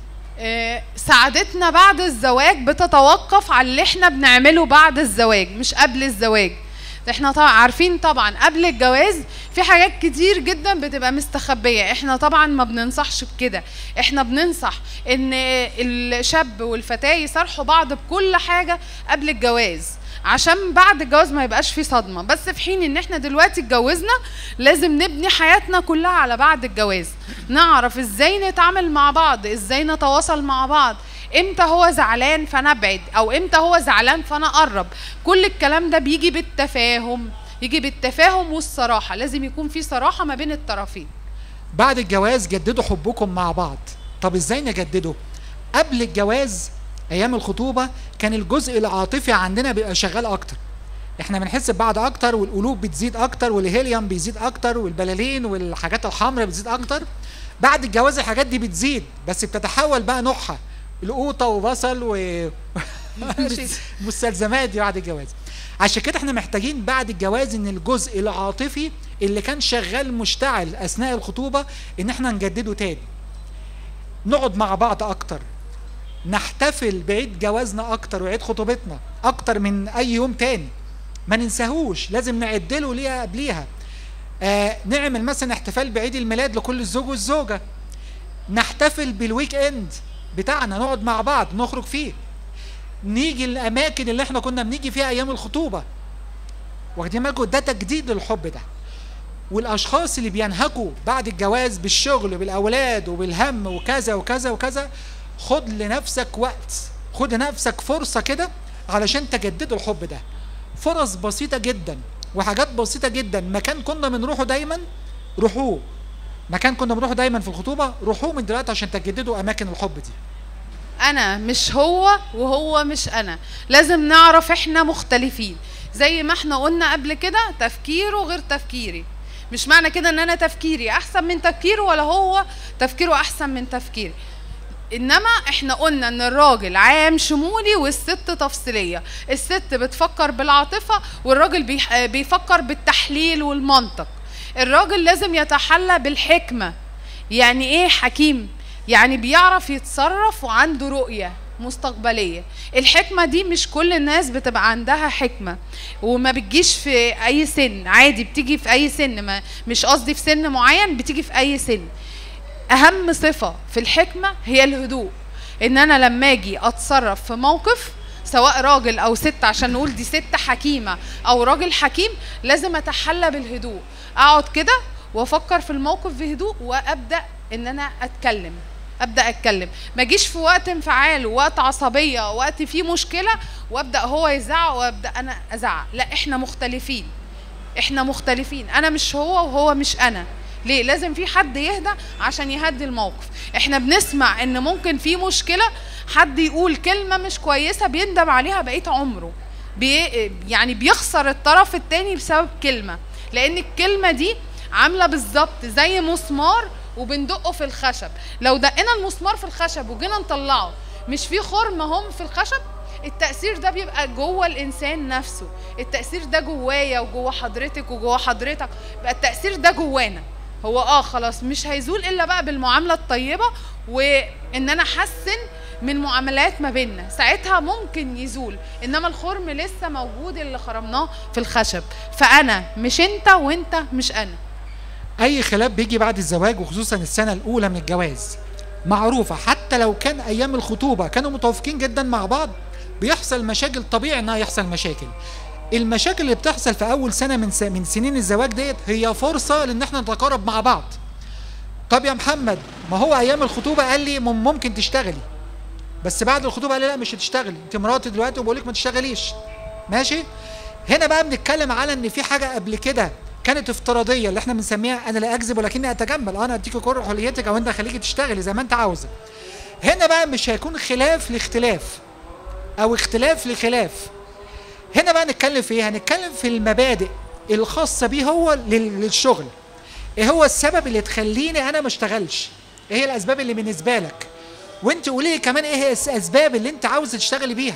[SPEAKER 2] سعادتنا بعد الزواج بتتوقف على اللي احنا بنعمله بعد الزواج مش قبل الزواج. احنا طبعا عارفين طبعا قبل الجواز في حاجات كتير جدا بتبقى مستخبية، احنا طبعا ما بننصحش بكده، احنا بننصح ان الشاب والفتاة يصارحوا بعض بكل حاجة قبل الجواز عشان بعد الجواز ما يبقاش في صدمة. بس في حين ان احنا دلوقتي اتجوزنا لازم نبني حياتنا كلها على بعد الجواز، نعرف ازاي نتعامل مع بعض، ازاي نتواصل مع بعض، امتى هو زعلان فانا ابعد او امتى هو زعلان فانا اقرب. كل الكلام ده بيجي بالتفاهم، يجي بالتفاهم والصراحة، لازم يكون في صراحة ما بين الطرفين.
[SPEAKER 1] بعد الجواز جددوا حبكم مع بعض. طب ازاي نجدده؟ قبل الجواز ايام الخطوبة كان الجزء العاطفي عندنا بيبقى شغال اكتر، احنا بنحس ببعض اكتر والقلوب بتزيد اكتر والهيليوم بيزيد اكتر والبلالين والحاجات الحمراء بتزيد اكتر. بعد الجواز الحاجات دي بتزيد بس بتتحول بقى نوعها القوطه وبصل مستلزمات دي بعد الجواز. عشان كده احنا محتاجين بعد الجواز ان الجزء العاطفي اللي كان شغال مشتعل اثناء الخطوبه ان احنا نجدده تاني، نقعد مع بعض اكتر، نحتفل بعيد جوازنا اكتر وعيد خطوبتنا اكتر من اي يوم تاني، ما ننساهوش، لازم نعدله ليها قبليها. نعمل مثلا احتفال بعيد الميلاد لكل الزوج والزوجه، نحتفل بالويك اند بتاعنا، نقعد مع بعض نخرج فيه، نيجي الاماكن اللي احنا كنا بنيجي فيها ايام الخطوبه. واخدين بالكم؟ ده تجديد للحب ده. والاشخاص اللي بينهكوا بعد الجواز بالشغل وبالاولاد وبالهم وكذا وكذا وكذا، خد لنفسك وقت، خد لنفسك فرصه كده علشان تجددوا الحب ده. فرص بسيطه جدا وحاجات بسيطه جدا، مكان كنا بنروحه دايما روحوه، مكان كنا بنروحه دايما في الخطوبه روحوه من دلوقتي عشان تجددوا اماكن الحب دي.
[SPEAKER 2] انا مش هو وهو مش انا، لازم نعرف احنا مختلفين زي ما احنا قلنا قبل كده، تفكيره غير تفكيري. مش معنى كده ان انا تفكيري احسن من تفكيره ولا هو تفكيره احسن من تفكيري، انما احنا قلنا ان الراجل عام شمولي والست تفصيليه. الست بتفكر بالعاطفه والراجل بيفكر بالتحليل والمنطق. الراجل لازم يتحلى بالحكمه. يعني ايه حكيم؟ يعني بيعرف يتصرف وعنده رؤيه مستقبليه. الحكمه دي مش كل الناس بتبقى عندها حكمه، وما بتجيش في اي سن، عادي بتيجي في اي سن، مش قصدي في سن معين، بتيجي في اي سن. اهم صفه في الحكمه هي الهدوء، ان انا لما اجي اتصرف في موقف سواء راجل او ست، عشان نقول دي ست حكيمه او راجل حكيم، لازم اتحلى بالهدوء، اقعد كده وافكر في الموقف بهدوء وابدا ان انا اتكلم، ما اجيش في وقت انفعال ووقت عصبيه ووقت فيه مشكله وابدا هو يزعق وابدا انا ازعق. لا، احنا مختلفين، انا مش هو وهو مش انا. ليه؟ لازم في حد يهدى عشان يهدي الموقف. احنا بنسمع ان ممكن في مشكله حد يقول كلمه مش كويسه بيندم عليها بقيه عمره، يعني بيخسر الطرف التاني بسبب كلمه، لان الكلمه دي عامله بالظبط زي مسمار وبندقه في الخشب. لو دقنا المسمار في الخشب وجينا نطلعه مش في خرم هم في الخشب، التأثير ده بيبقى جوه الإنسان نفسه، التأثير ده جوايا وجوه حضرتك وجوه حضرتك، بقى التأثير ده جوانا. هو خلاص مش هيزول إلا بقى بالمعاملة الطيبة، وإن أنا أحسن من معاملات ما بيننا، ساعتها ممكن يزول. إنما الخرم لسه موجود اللي خرمناه في الخشب، فأنا مش أنت وأنت مش أنا.
[SPEAKER 1] اي خلاف بيجي بعد الزواج وخصوصا السنه الاولى من الجواز معروفه، حتى لو كان ايام الخطوبه كانوا متوافقين جدا مع بعض بيحصل مشاكل، طبيعي انها يحصل مشاكل. المشاكل اللي بتحصل في اول سنه من سنين الزواج ديت هي فرصه لان احنا نتقارب مع بعض. طب يا محمد، ما هو ايام الخطوبه قال لي ممكن تشتغلي، بس بعد الخطوبه قال لي لا مش هتشتغلي، انت مراتي دلوقتي وبقول لك ما تشتغليش. ماشي؟ هنا بقى بنتكلم على ان في حاجه قبل كده كانت افتراضيه اللي احنا بنسميها انا لا اكذب ولكني اتجمل، انا اديكي كل حريتك او انت خليكي تشتغلي زي ما انت عاوزه. هنا بقى مش هيكون خلاف لاختلاف او اختلاف لخلاف. هنا بقى نتكلم في ايه؟ هنتكلم في المبادئ الخاصه بيه هو للشغل. ايه هو السبب اللي تخليني انا ما اشتغلش؟ ايه هي الاسباب اللي بالنسبه لك؟ وانت قولي لي كمان ايه هي الاسباب اللي انت عاوزه تشتغلي بيها.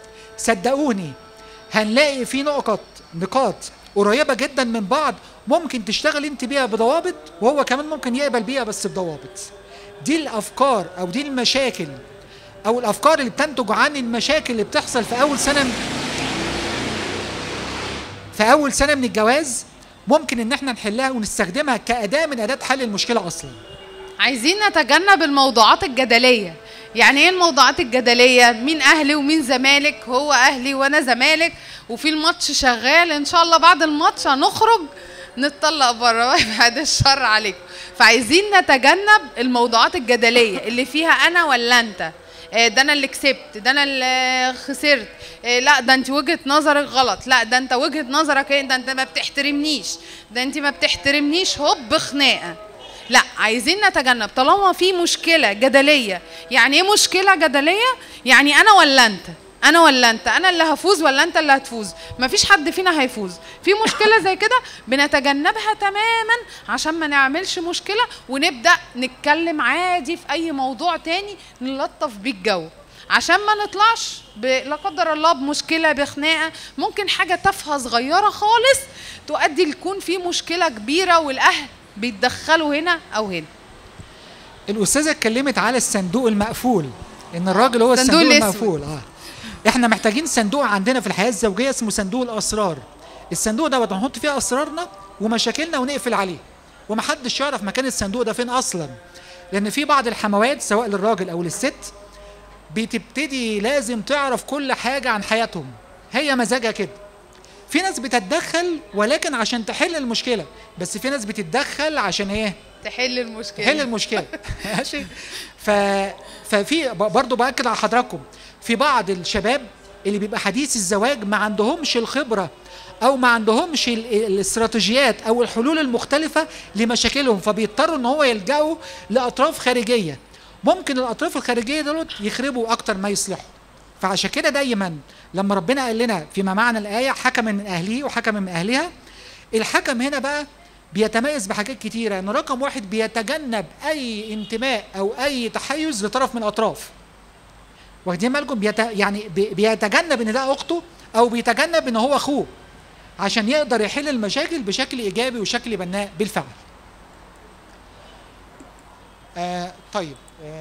[SPEAKER 1] صدقوني هنلاقي في نقاط قريبه جدا من بعض ممكن تشتغل انت بيها بضوابط، وهو كمان ممكن يقبل بيها بس بضوابط. دي الافكار او دي المشاكل او الافكار اللي بتنتج عن المشاكل اللي بتحصل في اول سنه في اول سنه من الجواز ممكن ان احنا نحلها ونستخدمها كاداه من اداه حل المشكله اصلا.
[SPEAKER 2] عايزين نتجنب الموضوعات الجدليه. يعني ايه الموضوعات الجدليه؟ مين اهلي ومين زمالك؟ هو اهلي وانا زمالك وفي الماتش شغال، ان شاء الله بعد الماتش هنخرج نتطلق بره بعد الشر عليكم. فعايزين نتجنب الموضوعات الجدليه اللي فيها انا ولا انت، ده انا اللي كسبت، ده انا اللي خسرت، لا ده انت وجهه نظرك غلط، لا ده انت وجهه نظرك ايه، ده انت ما بتحترمنيش، ده انت ما بتحترمنيش، هوب خناقه. لا، عايزين نتجنب طالما في مشكله جدليه. يعني ايه مشكله جدليه؟ يعني انا ولا انت، انا ولا انت، انا اللي هفوز ولا انت اللي هتفوز، مفيش حد فينا هيفوز. في مشكله زي كده بنتجنبها تماما عشان ما نعملش مشكله، ونبدا نتكلم عادي في اي موضوع تاني نلطف بيه الجو، عشان ما نطلعش لا قدر الله بمشكله، بخناقه. ممكن حاجه تافهه صغيره خالص تؤدي لكون في مشكله كبيره والاهل بيتدخلوا هنا او هنا.
[SPEAKER 1] الاستاذه اتكلمت على الصندوق المقفول، ان الراجل هو الصندوق المقفول. احنا محتاجين صندوق عندنا في الحياه الزوجيه اسمه صندوق الاسرار. الصندوق ده هنحط فيه اسرارنا ومشاكلنا ونقفل عليه، ومحدش يعرف مكان الصندوق ده فين اصلا. لان في بعض الحموات سواء للراجل او للست بتبتدي لازم تعرف كل حاجه عن حياتهم، هي مزاجها كده. في ناس بتتدخل ولكن عشان تحل المشكله، بس في ناس بتتدخل عشان ايه؟
[SPEAKER 2] تحل المشكله.
[SPEAKER 1] تحل المشكله. ماشي. ففي برضه باكد على حضراتكم، في بعض الشباب اللي بيبقى حديث الزواج ما عندهمش الخبره او ما عندهمش الاستراتيجيات او الحلول المختلفه لمشاكلهم، فبيضطروا ان هو يلجأوا لاطراف خارجيه. ممكن الاطراف الخارجيه دول يخربوا اكتر ما يصلحوا. فعشان كده دايما لما ربنا قال لنا فيما معنى الايه حكم من اهله وحكم من اهلها، الحكم هنا بقى بيتميز بحاجات كتيره. ان رقم واحد بيتجنب اي انتماء او اي تحيز لطرف من الاطراف. واخدين بالكم؟ يعني بيتجنب ان ده اخته او بيتجنب ان هو اخوه، عشان يقدر يحل المشاكل بشكل ايجابي وشكل بناء بالفعل. طيب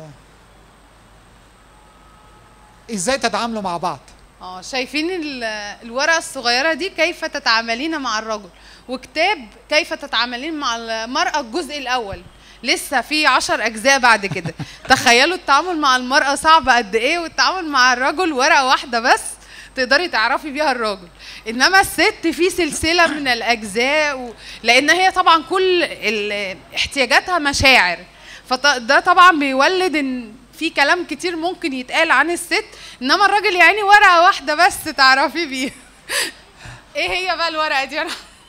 [SPEAKER 1] ازاي تتعاملوا مع بعض؟
[SPEAKER 2] شايفين الورقه الصغيره دي كيف تتعاملين مع الرجل، وكتاب كيف تتعاملين مع المراه الجزء الاول، لسه في 10 اجزاء بعد كده. تخيلوا التعامل مع المراه صعب قد ايه، والتعامل مع الرجل ورقه واحده بس تقدري تعرفي بيها الراجل. انما الست في سلسله من الاجزاء لان هي طبعا كل احتياجاتها مشاعر، فده طبعا بيولد ان في كلام كتير ممكن يتقال عن الست. انما الراجل يعني ورقه واحده بس تعرفي بيها. ايه هي بقى الورقه دي؟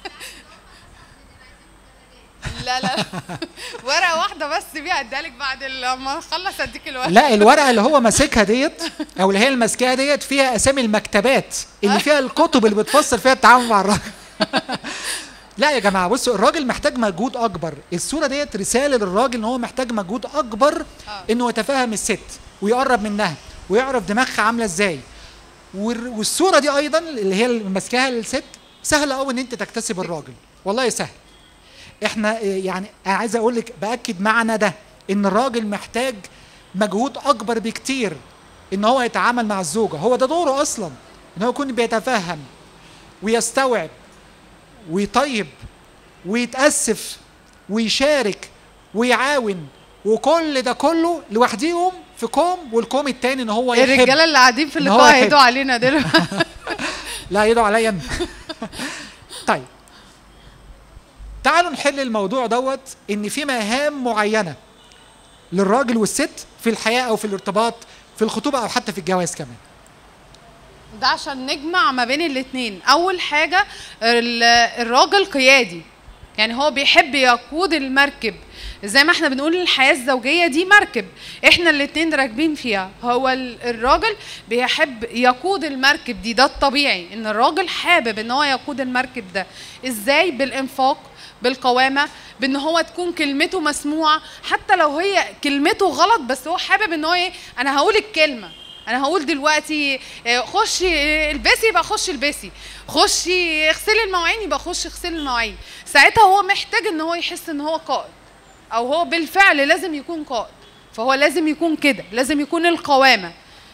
[SPEAKER 2] لا ورقه واحده بس بيها، اديها لك بعد لما نخلص اديك الورقه.
[SPEAKER 1] لا، الورقه اللي هو ماسكها ديت او اللي هي الماسكاها ديت فيها اسامي المكتبات اللي فيها الكتب اللي بتفسر فيها التعامل مع الراجل. لا يا جماعه بصوا، الراجل محتاج مجهود اكبر. الصوره ديت رساله للراجل ان هو محتاج مجهود اكبر انه يتفهم الست ويقرب منها ويعرف دماغها عامله ازاي. والصوره دي ايضا اللي هي اللي ماسكاها للست سهله قوي ان انت تكتسب الراجل، والله سهل. احنا يعني عايز اقول لك باكد معنى ده ان الراجل محتاج مجهود اكبر بكتير ان هو يتعامل مع الزوجه. هو ده دوره اصلا، ان هو يكون بيتفهم ويستوعب ويطيب ويتاسف ويشارك ويعاون، وكل ده كله لوحديهم في كوم، والكوم التاني ان هو يحب.
[SPEAKER 2] الرجاله اللي قاعدين في اللقاء هيدوا علينا دلوقتي.
[SPEAKER 1] لا يدوا عليا انا. طيب تعالوا نحل الموضوع دوت. ان في مهام معينه للراجل والست في الحياه او في الارتباط في الخطوبه او حتى في الجواز كمان.
[SPEAKER 2] ده عشان نجمع ما بين الاثنين. اول حاجه الراجل قيادي، يعني هو بيحب يقود المركب. زي ما احنا بنقول الحياه الزوجيه دي مركب احنا الاثنين راكبين فيها. هو الراجل بيحب يقود المركب دي، ده الطبيعي ان الراجل حابب ان هو يقود المركب ده. ازاي؟ بالانفاق، بالقوامه، بان هو تكون كلمته مسموعه، حتى لو هي كلمته غلط بس هو حابب ان هو ايه، انا هقول الكلمه، انا هقول دلوقتي خشي البسي يبقى خشي البسي، خشي اغسلي المواعين يبقى خشي اغسلي المواعين. ساعتها هو محتاج ان هو يحس ان هو قائد، او هو بالفعل لازم يكون قائد. فهو لازم يكون كده، لازم يكون القوامه.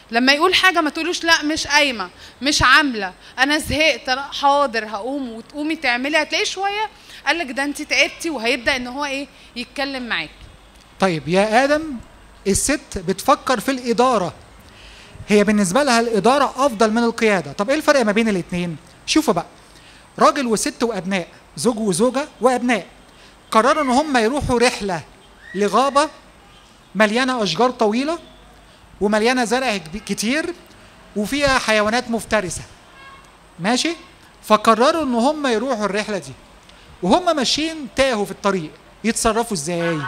[SPEAKER 2] لما يقول حاجه ما تقولوش لا مش قايمه، مش عامله، انا زهقت، لا حاضر هقوم، وتقومي تعملي، هتلاقيه شويه قال لك ده انت تعبتي، وهيبدا ان هو ايه يتكلم معاكي.
[SPEAKER 1] طيب يا ادم، الست بتفكر في الاداره، هي بالنسبه لها الاداره افضل من القياده. طب ايه الفرق ما بين الاثنين؟ شوفوا بقى، راجل وست وابناء، زوج وزوجه وابناء، قرروا ان هم يروحوا رحله لغابه مليانه اشجار طويله ومليانه زرع كتير وفيها حيوانات مفترسه. ماشي؟ فقرروا ان هم يروحوا الرحله دي، وهم ماشيين تاهوا في الطريق، يتصرفوا ازاي؟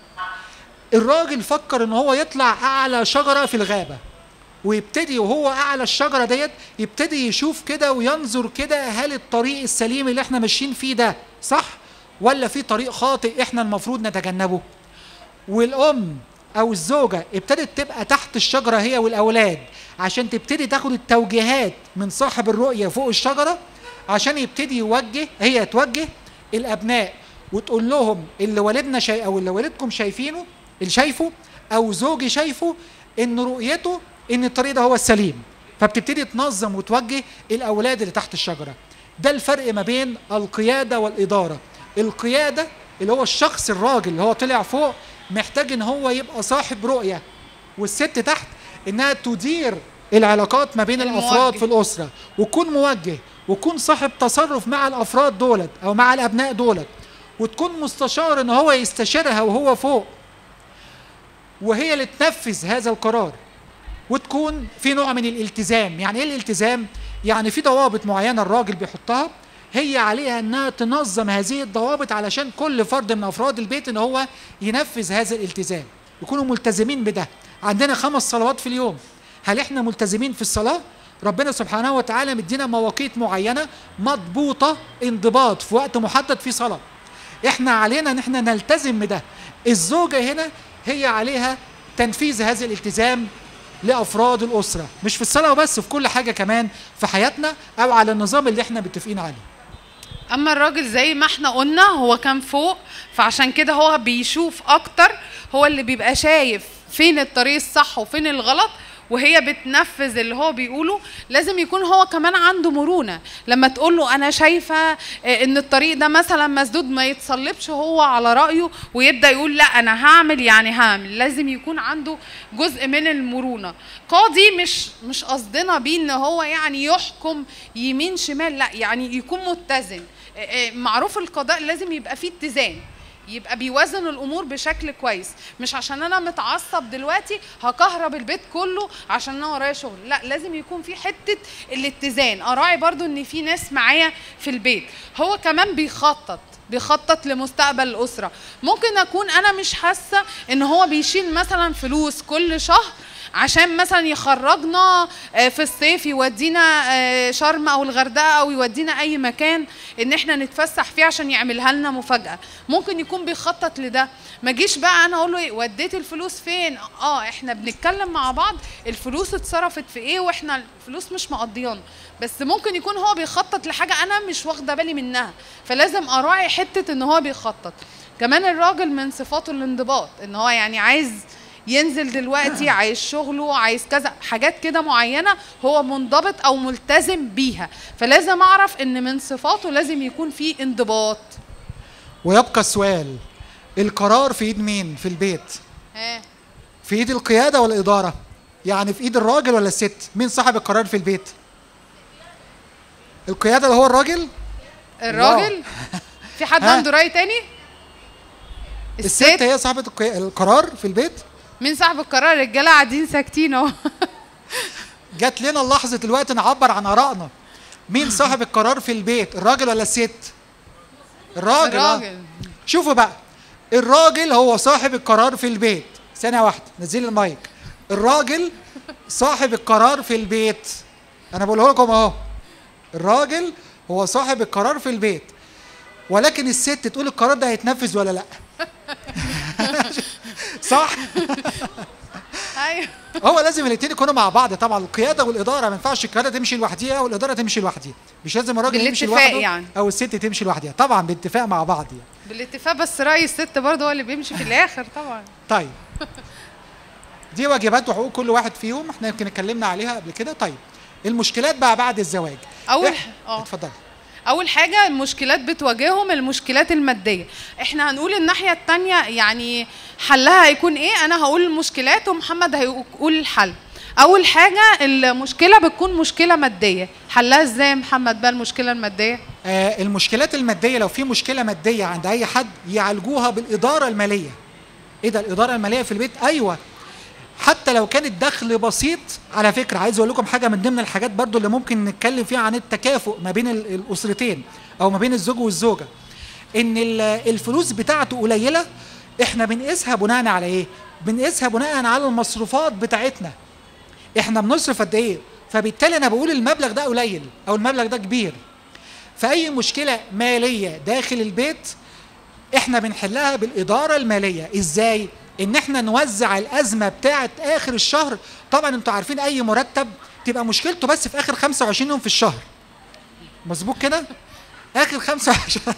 [SPEAKER 1] الراجل فكر ان هو يطلع اعلى شجره في الغابه، ويبتدي وهو اعلى الشجره ديت يبتدي يشوف كده وينظر كده، هل الطريق السليم اللي احنا ماشيين فيه ده صح ولا في طريق خاطئ احنا المفروض نتجنبه؟ والام او الزوجه ابتدت تبقى تحت الشجره هي والاولاد عشان تبتدي تاخد التوجيهات من صاحب الرؤيه فوق الشجره، عشان يبتدي يوجه، هي توجه الابناء وتقول لهم اللي والدنا او اللي والدكم شايفينه، اللي شايفه او زوجي شايفه ان رؤيته ان الطريق ده هو السليم، فبتبتدي تنظم وتوجه الاولاد اللي تحت الشجره. ده الفرق ما بين القياده والاداره. القياده اللي هو الشخص الراجل اللي هو طلع فوق محتاج ان هو يبقى صاحب رؤيه، والست تحت انها تدير العلاقات ما بين الافراد في الاسره، وتكون موجه، وتكون صاحب تصرف مع الافراد دولت او مع الابناء دولت، وتكون مستشار ان هو يستشيرها وهو فوق، وهي اللي تنفذ هذا القرار، وتكون في نوع من الالتزام. يعني ايه الالتزام؟ يعني في ضوابط معينه الراجل بيحطها، هي عليها انها تنظم هذه الضوابط علشان كل فرد من افراد البيت ان هو ينفذ هذا الالتزام، يكونوا ملتزمين بده. عندنا 5 صلوات في اليوم، هل احنا ملتزمين في الصلاه؟ ربنا سبحانه وتعالى مدينا مواقيت معينه مضبوطه، انضباط في وقت محدد في صلاه، احنا علينا ان احنا نلتزم بده. الزوجه هنا هي عليها تنفيذ هذا الالتزام لافراد الاسره، مش في الصلاه وبس، في كل حاجه كمان في حياتنا او على النظام اللي احنا متفقين عليه.
[SPEAKER 2] اما الراجل زي ما احنا قلنا هو كان فوق، فعشان كده هو بيشوف اكتر، هو اللي بيبقى شايف فين الطريق الصح وفين الغلط، وهي بتنفذ اللي هو بيقوله. لازم يكون هو كمان عنده مرونة، لما تقول له انا شايفة ان الطريق ده مثلا مسدود، ما يتصلبش هو على رأيه ويبدأ يقول لا انا هعمل يعني هعمل. لازم يكون عنده جزء من المرونة. قاضي مش قصدنا بيه ان هو يعني يحكم يمين شمال، لا، يعني يكون متزن. معروف القضاء لازم يبقى فيه اتزان، يبقى بيوازن الامور بشكل كويس، مش عشان انا متعصب دلوقتي هكهرب البيت كله عشان انا ورايا شغل، لا، لازم يكون في حته الاتزان، اراعي برضو ان في ناس معايا في البيت. هو كمان بيخطط لمستقبل الاسره. ممكن اكون انا مش حاسه ان هو بيشيل مثلا فلوس كل شهر عشان مثلا يخرجنا في الصيف، يودينا شرم او الغردقه او يودينا اي مكان ان احنا نتفسح فيه عشان يعملها لنا مفاجاه. ممكن يكون بيخطط لده. ما جيش بقى انا اقول له ايه وديت الفلوس فين؟ احنا بنتكلم مع بعض الفلوس اتصرفت في ايه واحنا الفلوس مش مقضيانا، بس ممكن يكون هو بيخطط لحاجه انا مش واخده بالي منها، فلازم اراعي حته ان هو بيخطط. كمان الراجل من صفاته الانضباط، ان هو يعني عايز ينزل دلوقتي، عايز شغله، عايز كذا حاجات كده معينة هو منضبط أو ملتزم بيها، فلازم أعرف إن من صفاته لازم يكون فيه انضباط.
[SPEAKER 1] ويبقى السؤال، القرار في إيد مين في البيت؟ في إيد القيادة ولا الإدارة؟ يعني في إيد الراجل ولا الست؟ مين صاحب القرار في البيت؟ القيادة اللي هو الراجل؟
[SPEAKER 2] الراجل؟ في حد عنده رأي تاني؟
[SPEAKER 1] الست هي صاحبة القرار في البيت؟
[SPEAKER 2] مين صاحب القرار؟ الرجاله قاعدين ساكتين اهو.
[SPEAKER 1] جات لنا اللحظه دلوقتي نعبر عن ارائنا. مين صاحب القرار في البيت، الراجل ولا الست؟ الراجل. شوفوا بقى، الراجل هو صاحب القرار في البيت. ثانيه واحده، نزل المايك. الراجل صاحب القرار في البيت، انا بقوله لكم اهو، الراجل هو صاحب القرار في البيت، ولكن الست تقول القرار ده هيتنفذ ولا لا. صح؟
[SPEAKER 2] ايوه،
[SPEAKER 1] هو لازم الاثنين يكونوا مع بعض. طبعا القياده والاداره ما ينفعش القياده تمشي لوحديها والاداره تمشي لوحديها، مش لازم الراجل يمشي لوحده يعني، او الست تمشي لوحديها، طبعا باتفاق مع بعض يعني.
[SPEAKER 2] بالاتفاق، بس راي الست برضه هو اللي بيمشي في الاخر طبعا.
[SPEAKER 1] طيب دي واجبات وحقوق كل واحد فيهم، احنا يمكن اتكلمنا عليها قبل كده. طيب المشكلات بقى بعد الزواج. اتفضل.
[SPEAKER 2] اول حاجه المشكلات بتواجههم المشكلات الماديه. احنا هنقول الناحيه الثانيه يعني حلها هيكون ايه. انا هقول المشكلات ومحمد هيقول الحل. اول حاجه المشكله بتكون مشكله ماديه، حلها ازاي يا محمد بقى المشكله الماديه؟
[SPEAKER 1] المشكلات الماديه لو في مشكله ماديه عند اي حد يعالجوها بالاداره الماليه. ايه ده الاداره الماليه في البيت؟ ايوه، حتى لو كان الدخل بسيط. على فكره عايز اقول لكم حاجه من ضمن الحاجات برضو اللي ممكن نتكلم فيها عن التكافؤ ما بين الاسرتين او ما بين الزوج والزوجه، ان الفلوس بتاعته قليله، احنا بنقيسها بناء على ايه؟ بنقيسها بناء على المصروفات بتاعتنا، احنا بنصرف قد ايه، فبالتالي انا بقول المبلغ ده قليل او المبلغ ده كبير. فاي مشكله ماليه داخل البيت احنا بنحلها بالاداره الماليه. ازاي؟ ان احنا نوزع الازمه بتاعه اخر الشهر. طبعا انتوا عارفين اي مرتب تبقى مشكلته بس في اخر 25 يوم في الشهر، مظبوط كده؟ اخر 25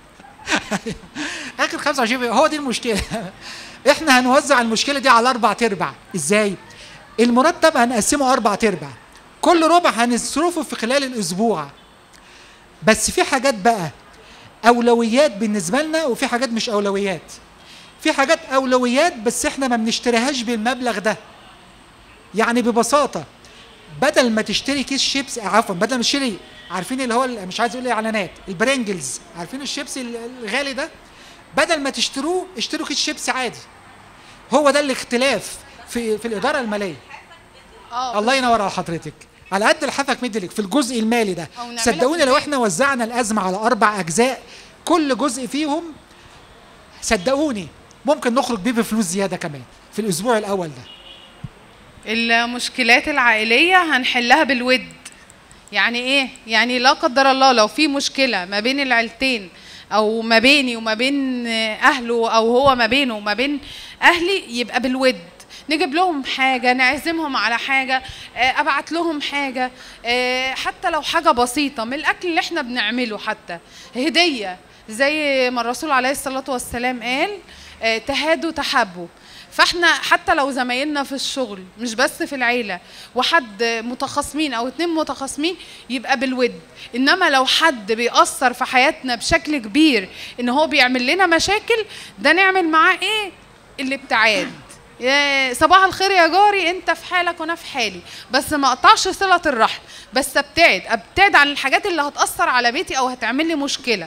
[SPEAKER 1] اخر 25 يوم هو دي المشكله. احنا هنوزع المشكله دي على 4/4. ازاي؟ المرتب هنقسمه 4/4، كل ربع هنصرفه في خلال الاسبوع. بس في حاجات بقى اولويات بالنسبه لنا وفي حاجات مش اولويات. في حاجات اولويات بس احنا ما بنشتريهاش بالمبلغ ده. يعني ببساطه بدل ما تشتري كيس شيبس، عفوا بدل ما تشتري، عارفين اللي هو مش عايز اقول اعلانات، البرينجلز، عارفين الشيبس الغالي ده؟ بدل ما تشتروه اشتروا كيس شيبس عادي. هو ده الاختلاف في الاداره الماليه. الله ينور على حضرتك. على قد لحافك مدلك في الجزء المالي ده. صدقوني لو احنا وزعنا الازمه على 4 أجزاء كل جزء فيهم صدقوني ممكن نخرج بيه بفلوس زياده كمان في الاسبوع الاول ده.
[SPEAKER 2] المشكلات العائليه هنحلها بالود. يعني ايه؟ يعني لا قدر الله لو في مشكله ما بين العيلتين او ما بيني وما بين اهله او هو ما بينه وما بين اهلي، يبقى بالود. نجيب لهم حاجه، نعزمهم على حاجه، ابعت لهم حاجه، حتى لو حاجه بسيطه من الاكل اللي احنا بنعمله، حتى هديه زي ما الرسول عليه الصلاه والسلام قال تهادوا تحبوا. فاحنا حتى لو زمايلنا في الشغل مش بس في العيله وحد متخاصمين او 2 متخاصمين يبقى بالود. انما لو حد بيأثر في حياتنا بشكل كبير ان هو بيعمل لنا مشاكل، ده نعمل معاه ايه؟ الابتعاد. يا صباح الخير يا جاري، انت في حالك وانا في حالي، بس ما اقطعش صله الرحم، بس ابتعد عن الحاجات اللي هتأثر على بيتي او هتعمل لي مشكله.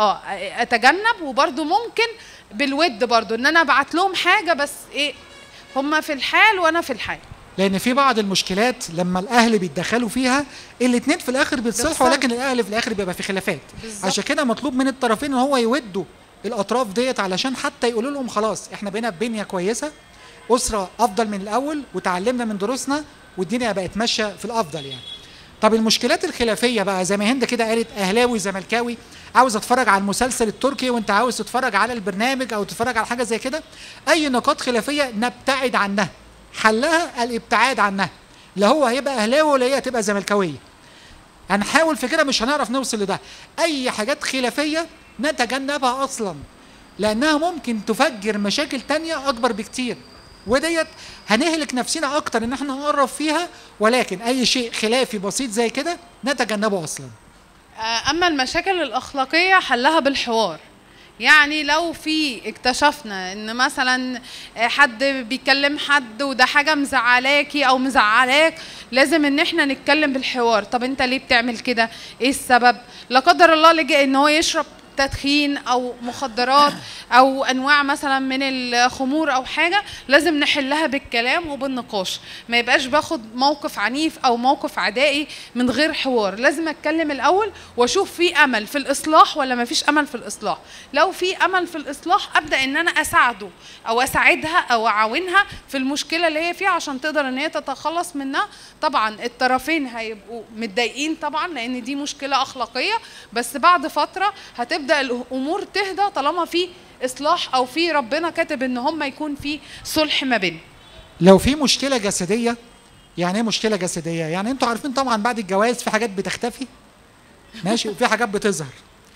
[SPEAKER 2] اتجنب. وبرده ممكن بالود برضو ان انا ابعت لهم حاجه، بس ايه، هم في الحال وانا في الحال.
[SPEAKER 1] لان في بعض المشكلات لما الاهل بيتدخلوا فيها الاثنين في الاخر بيتصالحوا، ولكن الاهل في الاخر بيبقى في خلافات. عشان كده مطلوب من الطرفين ان هو يودوا الاطراف ديت علشان حتى يقولوا لهم خلاص احنا بقينا ببنيه كويسه، اسره افضل من الاول، وتعلمنا من دروسنا والدنيا بقت ماشيه في الافضل يعني. طب المشكلات الخلافيه بقى زي ما هند كده قالت، اهلاوي زملكاوي عاوز اتفرج على المسلسل التركي وانت عاوز تتفرج على البرنامج او تتفرج على حاجه زي كده، اي نقاط خلافيه نبتعد عنها، حلها الابتعاد عنها. لا هو هيبقى اهلاوي ولا هي هتبقى زملكاويه. هنحاول في كده مش هنعرف نوصل لده. اي حاجات خلافيه نتجنبها اصلا لانها ممكن تفجر مشاكل تانية اكبر بكتير، وديت هنهلك نفسنا اكتر ان احنا نقرب فيها. ولكن اي شيء خلافي بسيط زي كده نتجنبه اصلا.
[SPEAKER 2] اما المشاكل الاخلاقيه حلها بالحوار. يعني لو في اكتشفنا ان مثلا حد بيكلم حد وده حاجه مزعلاكي او مزعلاك، لازم ان احنا نتكلم بالحوار. طب انت ليه بتعمل كده؟ ايه السبب؟ لا قدر الله لجأ ان هو يشرب تدخين او مخدرات او انواع مثلا من الخمور او حاجه، لازم نحلها بالكلام وبالنقاش. ما يبقاش باخد موقف عنيف او موقف عدائي من غير حوار. لازم اتكلم الاول واشوف في امل في الاصلاح ولا ما فيش امل في الاصلاح. لو في امل في الاصلاح ابدا ان انا اساعده او اساعدها او اعاونها في المشكله اللي هي فيها عشان تقدر ان هي تتخلص منها. طبعا الطرفين هيبقوا متضايقين طبعا لان دي مشكله اخلاقيه، بس بعد فتره هتبدا الامور تهدى طالما في اصلاح او في ربنا كاتب ان هم يكون في صلح ما بينهم.
[SPEAKER 1] لو في مشكله جسديه، يعني ايه مشكله جسديه؟ يعني انتوا عارفين طبعا بعد الجواز في حاجات بتختفي ماشي وفي حاجات بتظهر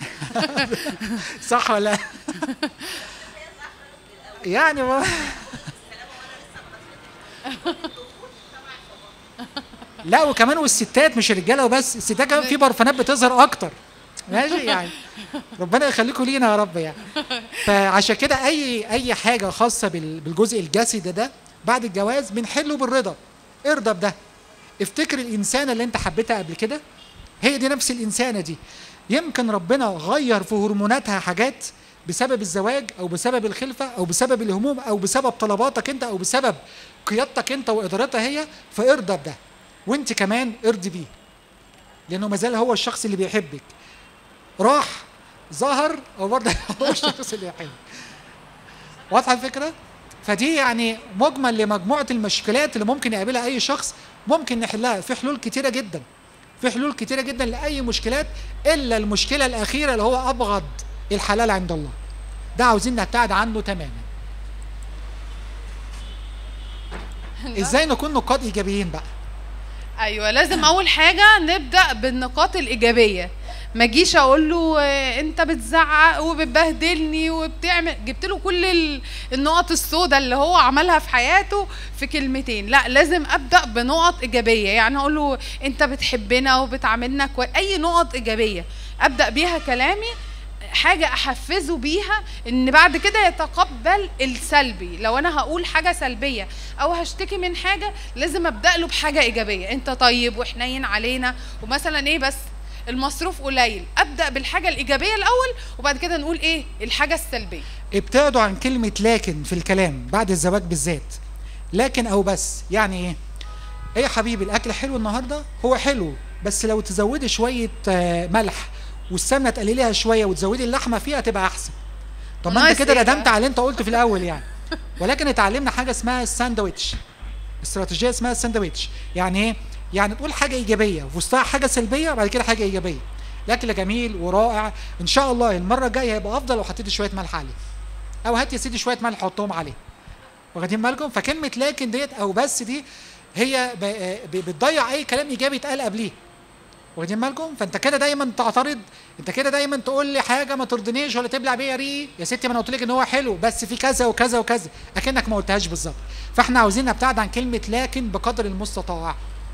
[SPEAKER 1] صح ولا يعني لا وكمان والستات مش الرجاله وبس، الستات كمان في برفانات بتظهر اكتر. ماشي يعني ربنا يخليكم لينا يا رب يعني. فعشان كده اي حاجه خاصه بالجزء الجسدي ده بعد الجواز بنحله بالرضا. ارضى بده. افتكر الانسانه اللي انت حبيتها قبل كده، هي دي نفس الانسانه دي. يمكن ربنا غير في هرموناتها حاجات بسبب الزواج او بسبب الخلفه او بسبب الهموم او بسبب طلباتك انت او بسبب قيادتك انت وادارتها هي. فارضى بده، وانت كمان ارضي بيه، لانه ما زال هو الشخص اللي بيحبك. راح ظهر او برضه هو الشخص اللي يحبك. واضحه الفكره؟ فدي يعني مجمل لمجموعه المشكلات اللي ممكن يقابلها اي شخص، ممكن نحلها. في حلول كتيره جدا، في حلول كتيره جدا لاي مشكلات، الا المشكله الاخيره اللي هو ابغض الحلال عند الله، ده عاوزين نبتعد عنه تماما. ازاي نكون نقاط ايجابيين بقى؟
[SPEAKER 2] ايوه، لازم اول حاجه نبدا بالنقاط الايجابيه. ما اجيش اقول له انت بتزعق وبتبهدلني وبتعمل، جبت له كل النقط السوداء اللي هو عملها في حياته في كلمتين. لا، لازم ابدا بنقط ايجابيه. يعني اقول له انت بتحبنا وبتعاملنا كويس، اي نقط ايجابيه ابدا بيها كلامي، حاجه احفزه بيها ان بعد كده يتقبل السلبي. لو انا هقول حاجه سلبيه او هشتكي من حاجه، لازم ابدا له بحاجه ايجابيه. انت طيب وحنين علينا، ومثلا ايه بس المصروف قليل، ابدا بالحاجه الايجابيه الاول وبعد كده نقول ايه الحاجه السلبيه.
[SPEAKER 1] ابتعدوا عن كلمه لكن في الكلام بعد الزواج بالذات. لكن او بس، يعني ايه؟ ايه يا حبيبي الاكل حلو النهارده؟ هو حلو بس لو تزودي شويه ملح والسمنه تقلليها شويه وتزودي اللحمه فيها تبقى احسن. طب ما انت كده ندمت على اللي انت قلته في الاول يعني. ولكن اتعلمنا حاجه اسمها الساندويتش، استراتيجيه اسمها الساندويتش. يعني ايه؟ يعني تقول حاجه ايجابيه وفي وسطها حاجه سلبيه وبعد كده حاجه ايجابيه. الاكل جميل ورائع، ان شاء الله المره الجايه هيبقى افضل لو حطيت شويه ملح عليه، او هات يا سيدي شويه ملح حطهم عليه. واخدين بالكم؟ فكلمه لكن ديت او بس دي هي بتضيع اي كلام ايجابي اتقال قبليه. واخدين بالكم؟ فانت كده دايما تعترض، انت كده دايما تقول لي حاجه ما ترضنيش ولا تبلع بيا ريقي. يا ستي ما انا قلت لك ان هو حلو بس في كذا وكذا وكذا، اكنك ما قلتهاش بالظبط. فاحنا عاوزين نبتعد عن كلمه لكن بقدر المستطاع.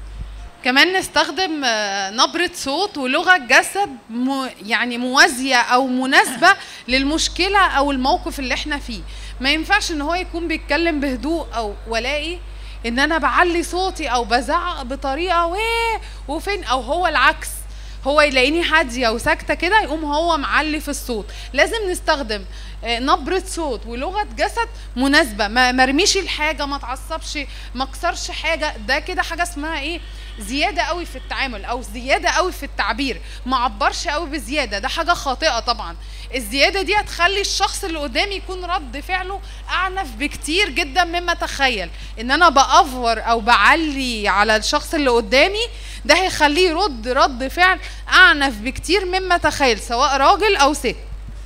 [SPEAKER 2] كمان نستخدم نبرة صوت ولغة جسد يعني موازية أو مناسبة للمشكلة أو الموقف اللي احنا فيه. ما ينفعش إن هو يكون بيتكلم بهدوء أو ولاقي إن أنا بعلي صوتي أو بزعق بطريقة وفين، أو هو العكس، هو يلاقيني هادية وساكتة كده يقوم هو معلي في الصوت. لازم نستخدم نبرة صوت ولغة جسد مناسبة. ما مرميش الحاجة، ما تعصبش، ما اكسرش حاجة. ده كده حاجة اسمها ايه؟ زيادة قوي في التعامل او زيادة قوي في التعبير. ما عبرش قوي بزيادة، ده حاجة خاطئة طبعا. الزيادة دي هتخلي الشخص اللي قدامي يكون رد فعله اعنف بكتير جدا مما تخيل. ان انا بأفور او بعلي على الشخص اللي قدامي، ده هيخليه يرد رد فعل اعنف بكتير مما تخيل، سواء راجل او ست.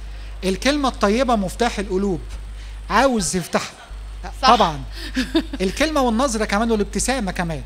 [SPEAKER 1] الكلمة الطيبة مفتاح القلوب، عاوز يفتحها طبعا. الكلمة والنظرة كمان والابتسامة كمان.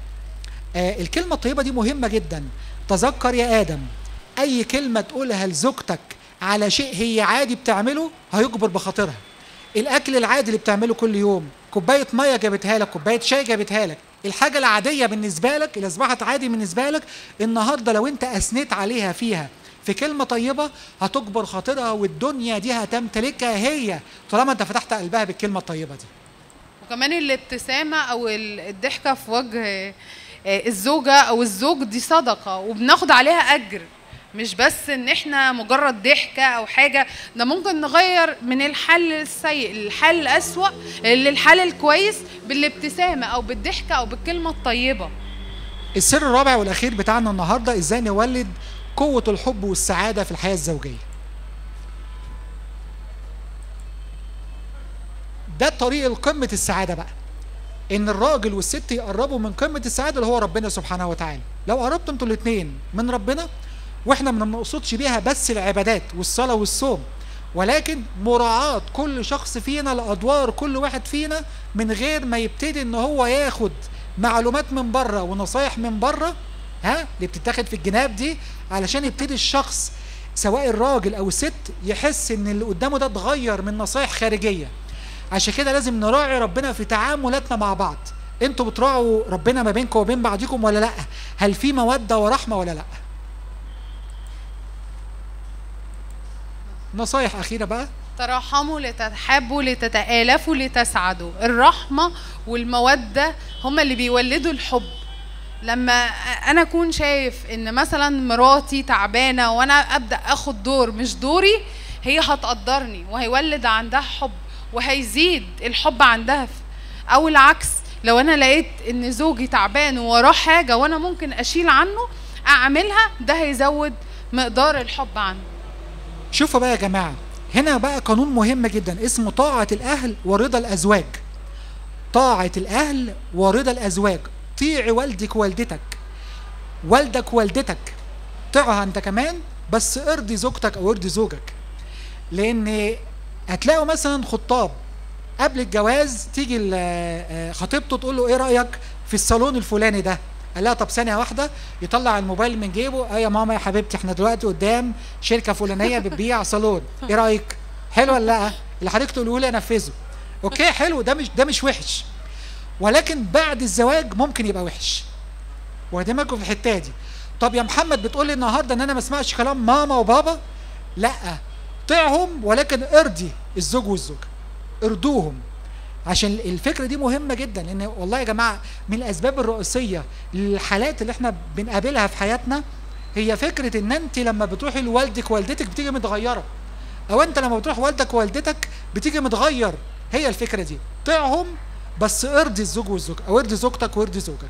[SPEAKER 1] الكلمة الطيبة دي مهمة جدا. تذكر يا آدم، أي كلمة تقولها لزوجتك على شيء هي عادي بتعمله هيجبر بخاطرها. الأكل العادي اللي بتعمله كل يوم، كوباية مية جابتها لك، كوباية شاي جابتها لك، الحاجة العادية بالنسبة لك اللي أصبحت عادي بالنسبة لك، النهاردة لو أنت أثنيت عليها فيها في كلمة طيبة هتجبر خاطرها، والدنيا دي هتمتلكها هي طالما أنت فتحت قلبها بالكلمة الطيبة دي.
[SPEAKER 2] وكمان الابتسامة أو الضحكة في وجه الزوجة أو الزوج دي صدقة وبناخد عليها أجر، مش بس إن إحنا مجرد ضحكة أو حاجة. ده ممكن نغير من الحل السيء للحل الأسوأ للحل الكويس بالابتسامة أو بالضحكة أو بالكلمة الطيبة.
[SPEAKER 1] السر الرابع والأخير بتاعنا النهاردة إزاي نولد قوة الحب والسعادة في الحياة الزوجية. ده طريق قمة السعادة بقى، إن الراجل والست يقربوا من قمة السعادة اللي هو ربنا سبحانه وتعالى. لو قربتوا انتوا الاتنين من ربنا، واحنا ما بنقصدش بيها بس العبادات والصلاة والصوم، ولكن مراعاة كل شخص فينا لأدوار كل واحد فينا، من غير ما يبتدي إن هو ياخد معلومات من بره ونصايح من بره اللي بتتاخد في الجناب دي، علشان يبتدي الشخص سواء الراجل أو الست يحس إن اللي قدامه ده اتغير من نصايح خارجية. عشان كده لازم نراعي ربنا في تعاملاتنا مع بعض. انتوا بتراعوا ربنا ما بينكم وبين بعضكم ولا لا؟ هل في موده ورحمه ولا لا؟ نصايح اخيره بقى.
[SPEAKER 2] تراحموا لتتحابوا لتتآلفوا لتسعدوا. الرحمة والمودة هما اللي بيولدوا الحب. لما أنا أكون شايف إن مثلا مراتي تعبانة وأنا أبدأ أخد دور مش دوري، هي هتقدرني وهيولد عندها حب وهيزيد الحب عندها. أو العكس، لو أنا لقيت إن زوجي تعبان ووراه حاجة وأنا ممكن أشيل عنه أعملها، ده هيزود مقدار الحب عنه.
[SPEAKER 1] شوفوا بقى يا جماعة، هنا بقى قانون مهم جدا اسمه طاعة الأهل ورضا الأزواج. طاعة الأهل ورضا الأزواج. طيعي والدك ووالدتك، والدك ووالدتك طيعها أنت كمان، بس ارضي زوجتك أو ارضي زوجك. لأن هتلاقوا مثلا خطاب قبل الجواز تيجي خطيبته تقول له إيه رأيك في الصالون الفلاني ده؟ قال لها طب ثانية واحدة، يطلع الموبايل من جيبه، يا ماما يا حبيبتي احنا دلوقتي قدام شركة فلانية بتبيع صالون، ايه رأيك؟ حلو ولا لا؟ اللي حضرتك تقوله لي انفذه. اوكي حلو، ده مش وحش. ولكن بعد الزواج ممكن يبقى وحش. واخدين بالكم في الحتة دي. طب يا محمد بتقول لي النهارده ان انا ما اسمعش كلام ماما وبابا؟ لا، طيعهم ولكن ارضي الزوج والزوجة. ارضوهم. عشان الفكرة دي مهمة جدا، لأن والله يا جماعة من الأسباب الرئيسية للحالات اللي احنا بنقابلها في حياتنا هي فكرة إن أنت لما بتروحي لوالدك ووالدتك بتيجي متغيرة، أو أنت لما بتروح والدك ووالدتك بتيجي متغير. هي الفكرة دي، طيعهم بس ارضي الزوج والزوجة، أو ارضي زوجتك وارضي زوجك.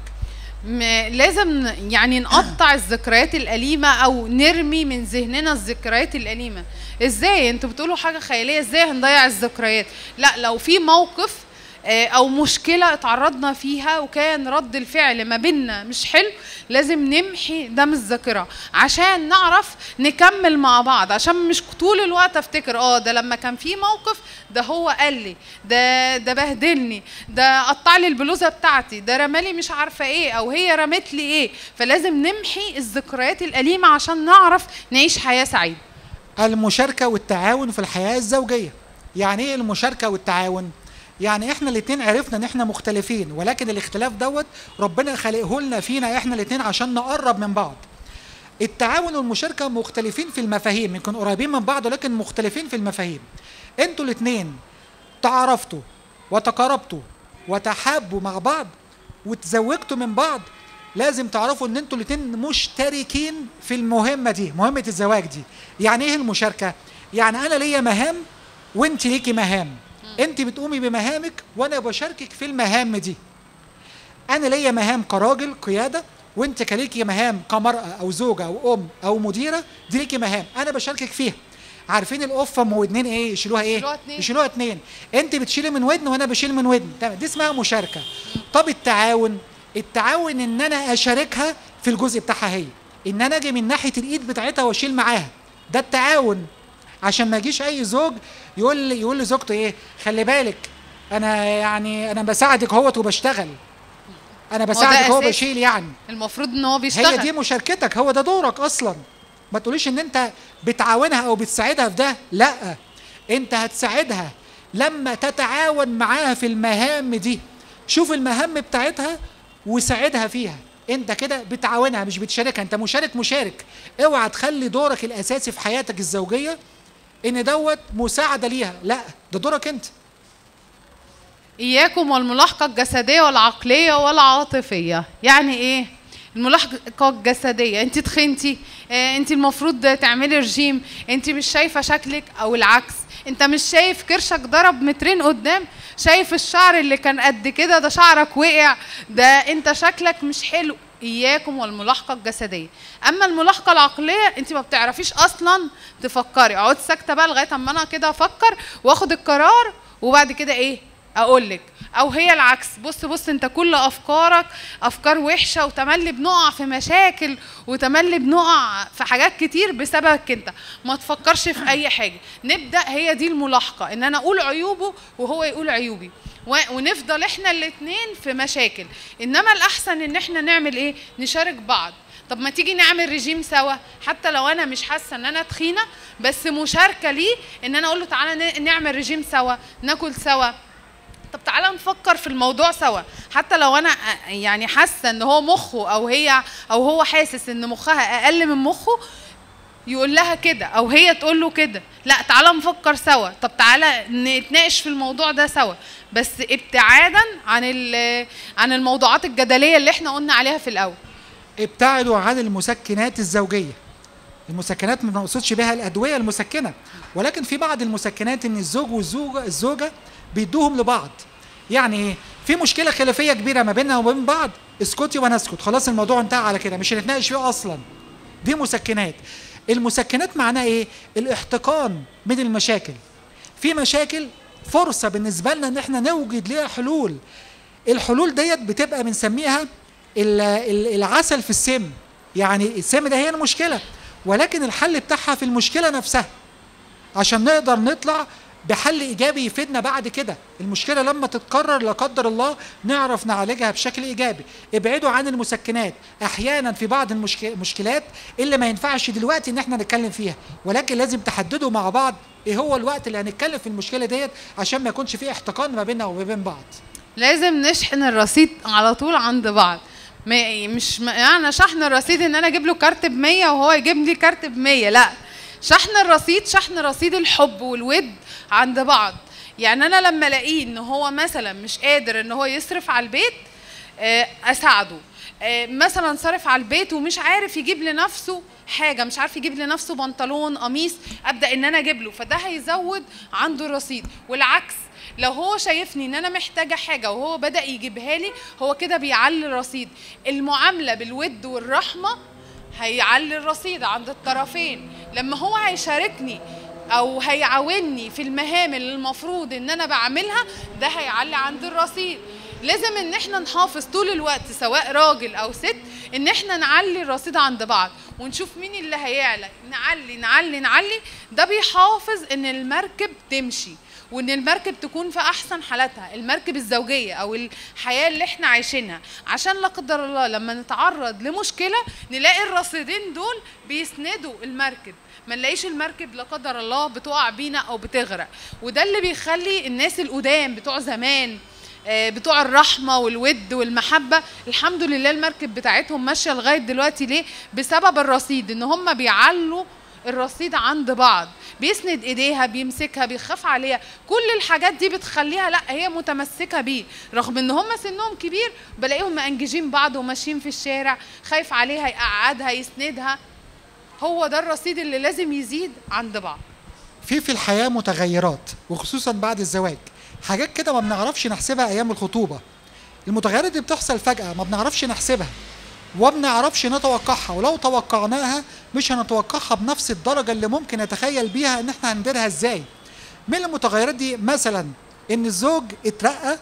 [SPEAKER 2] لازم يعني نقطع الذكريات الأليمة أو نرمي من ذهننا الذكريات الأليمة. إزاي؟ أنتوا بتقولوا حاجة خيالية، إزاي هنضيع الذكريات؟ لا، لو في موقف أو مشكلة اتعرضنا فيها وكان رد الفعل ما بيننا مش حلو، لازم نمحي ده من الذاكرة عشان نعرف نكمل مع بعض. عشان مش طول الوقت افتكر ده لما كان في موقف ده هو قال لي ده بهدلني، ده قطع لي البلوزة بتاعتي، ده رمالي مش عارفة ايه، او هي رمت لي ايه. فلازم نمحي الذكريات الأليمة عشان نعرف نعيش حياة سعيدة.
[SPEAKER 1] المشاركة والتعاون في الحياة الزوجية. يعني ايه المشاركة والتعاون؟ يعني احنا الاثنين عرفنا ان احنا مختلفين، ولكن الاختلاف دوت ربنا خلقه لنا فينا احنا الاثنين عشان نقرب من بعض. التعاون والمشاركة مختلفين في المفاهيم، يمكن قريبين من بعض ولكن مختلفين في المفاهيم. انتوا الاثنين تعرفتوا وتقاربتوا وتحابوا مع بعض وتزوجتوا من بعض، لازم تعرفوا ان انتوا الاثنين مشتركين في المهمة دي، مهمة الزواج دي. يعني ايه المشاركة؟ يعني انا ليا مهام وانت ليكي مهام، انت بتقومي بمهامك وانا بشاركك في المهام دي. انا ليا مهام كراجل قياده، وانت كليكي مهام كمراه او زوجه او ام او مديره، دي ليكي مهام انا بشاركك فيها. عارفين القفه ام ودنين ايه يشيلوها؟ ايه يشيلوها اتنين. انت بتشيلي من ودن وانا بشيل من ودن، تمام، دي اسمها مشاركه. طب التعاون ان انا اشاركها في الجزء بتاعها، هي ان انا اجي من ناحيه الايد بتاعتها واشيل معاها، ده التعاون. عشان ما يجيش اي زوج يقول لزوجته ايه، خلي بالك انا بساعدك اهوت وبشتغل، انا بساعدك هو بشيل. يعني
[SPEAKER 2] المفروض ان هو بيشتغل،
[SPEAKER 1] هي دي مشاركتك، هو ده دورك اصلا. ما تقوليش ان انت بتعاونها او بتساعدها في ده، لا، انت هتساعدها لما تتعاون معاها في المهام دي. شوف المهام بتاعتها وساعدها فيها، انت كده بتعاونها مش بتشاركها، انت مشارك. اوعى تخلي دورك الاساسي في حياتك الزوجيه ان دوت مساعده ليها، لا، ده دورك انت.
[SPEAKER 2] اياكم والملاحقه الجسديه والعقليه والعاطفيه. يعني ايه الملاحقه الجسديه؟ انت تخنتي، انت المفروض تعملي رجيم، انت مش شايفه شكلك، او العكس، انت مش شايف كرشك ضرب مترين قدام، شايف الشعر اللي كان قد كده ده شعرك وقع، ده انت شكلك مش حلو. اياكم والملاحقه الجسديه. اما الملاحقه العقليه، انت ما بتعرفيش اصلا تفكري. اقعد ساكته بقى لغايه اما انا كده افكر واخد القرار، وبعد كده ايه اقول لك. او هي العكس، بص انت كل افكارك افكار وحشه، وتملي بنقع في مشاكل، وتملي بنقع في حاجات كتير بسببك انت، ما تفكرش في اي حاجه. نبدا، هي دي الملاحقه، ان انا اقول عيوبه وهو يقول عيوبي، ونفضل احنا الاثنين في مشاكل. انما الاحسن ان احنا نعمل ايه؟ نشارك بعض. طب ما تيجي نعمل رجيم سوا، حتى لو انا مش حاسه ان انا تخينه، بس مشاركه ليه، ان انا اقول له تعالى نعمل رجيم سوا، ناكل سوا، طب تعالى نفكر في الموضوع سوا، حتى لو انا يعني حاسه ان هو مخه او هي او هو حاسس ان مخها اقل من مخه، يقول لها كده او هي تقول له كده، لا تعالى نفكر سوا، طب تعالى نتناقش في الموضوع ده سوا، بس ابتعادا عن الموضوعات الجدليه اللي احنا قلنا عليها في الاول.
[SPEAKER 1] ابتعدوا عن المسكنات الزوجيه. المسكنات ما بنقصدش بها الادويه المسكنه، ولكن في بعض المسكنات ان الزوج والزوجه بيدوهم لبعض. يعني ايه؟ في مشكله خلافيه كبيره ما بيننا وبين بعض، اسكتي وانا اسكت، خلاص الموضوع انتهى على كده، مش هنتناقش فيه اصلا. دي مسكنات. المسكنات معناها ايه؟ الاحتقان من المشاكل. في مشاكل فرصه بالنسبه لنا ان احنا نوجد ليها حلول. الحلول ديت بتبقى بنسميها العسل في السم. يعني السم ده هي المشكله، ولكن الحل بتاعها في المشكله نفسها، عشان نقدر نطلع بحل ايجابي يفيدنا بعد كده. المشكله لما تتكرر لا قدر الله نعرف نعالجها بشكل ايجابي. ابعدوا عن المسكنات. احيانا في بعض المشكلات اللي ما ينفعش دلوقتي ان احنا نتكلم فيها، ولكن لازم تحددوا مع بعض ايه هو الوقت اللي هنتكلم في المشكله ديت، عشان ما يكونش في احتقان ما بيننا وما بين بعض.
[SPEAKER 2] لازم نشحن الرصيد على طول عند بعض. مش يعني شحن الرصيد ان انا اجيب له كارت ب100 وهو يجيب لي كارت ب100، لا، شحن رصيد الحب والود عند بعض. يعني انا لما الاقيه ان هو مثلا مش قادر ان هو يصرف على البيت، اساعده. مثلا صرف على البيت ومش عارف يجيب لنفسه حاجه، مش عارف يجيب لنفسه بنطلون قميص، ابدا ان انا اجيب له، فده هيزود عنده الرصيد. والعكس، لو هو شايفني ان انا محتاجه حاجه وهو بدا يجيبها لي، هو كده بيعلي الرصيد. المعامله بالود والرحمه هيعلي الرصيد عند الطرفين. لما هو هيشاركني او هيعاوني في المهام اللي المفروض ان انا بعملها، ده هيعلي عند الرصيد. لازم ان احنا نحافظ طول الوقت سواء راجل او ست ان احنا نعلي الرصيد عند بعض، ونشوف مين اللي هيعلى. نعلي نعلي نعلي، ده بيحافظ ان المركب تمشي وان المركب تكون في احسن حالاتها، المركب الزوجيه او الحياه اللي احنا عايشينها، عشان لا قدر الله لما نتعرض لمشكله نلاقي الرصيدين دول بيسندوا المركب، ما نلاقيش المركب لا قدر الله بتقع بينا او بتغرق. وده اللي بيخلي الناس القدام بتوع زمان، بتوع الرحمه والود والمحبه، الحمد لله المركب بتاعتهم ماشيه لغايه دلوقتي. ليه؟ بسبب الرصيد، ان هم بيعلوا الرصيد عند بعض، بيسند ايديها، بيمسكها، بيخاف عليها، كل الحاجات دي بتخليها لا هي متمسكه بيه، رغم ان هم سنهم كبير بلاقيهم مأنججين بعض وماشيين في الشارع، خايف عليها، يقعدها، يسندها. هو ده الرصيد اللي لازم يزيد عند بعض.
[SPEAKER 1] في الحياه متغيرات، وخصوصا بعد الزواج، حاجات كده ما بنعرفش نحسبها ايام الخطوبه. المتغيرات دي بتحصل فجاه، ما بنعرفش نحسبها وما بنعرفش نتوقعها، ولو توقعناها مش هنتوقعها بنفس الدرجه اللي ممكن نتخيل بيها ان احنا هنديرها ازاي. من المتغيرات دي مثلا ان الزوج اترقى،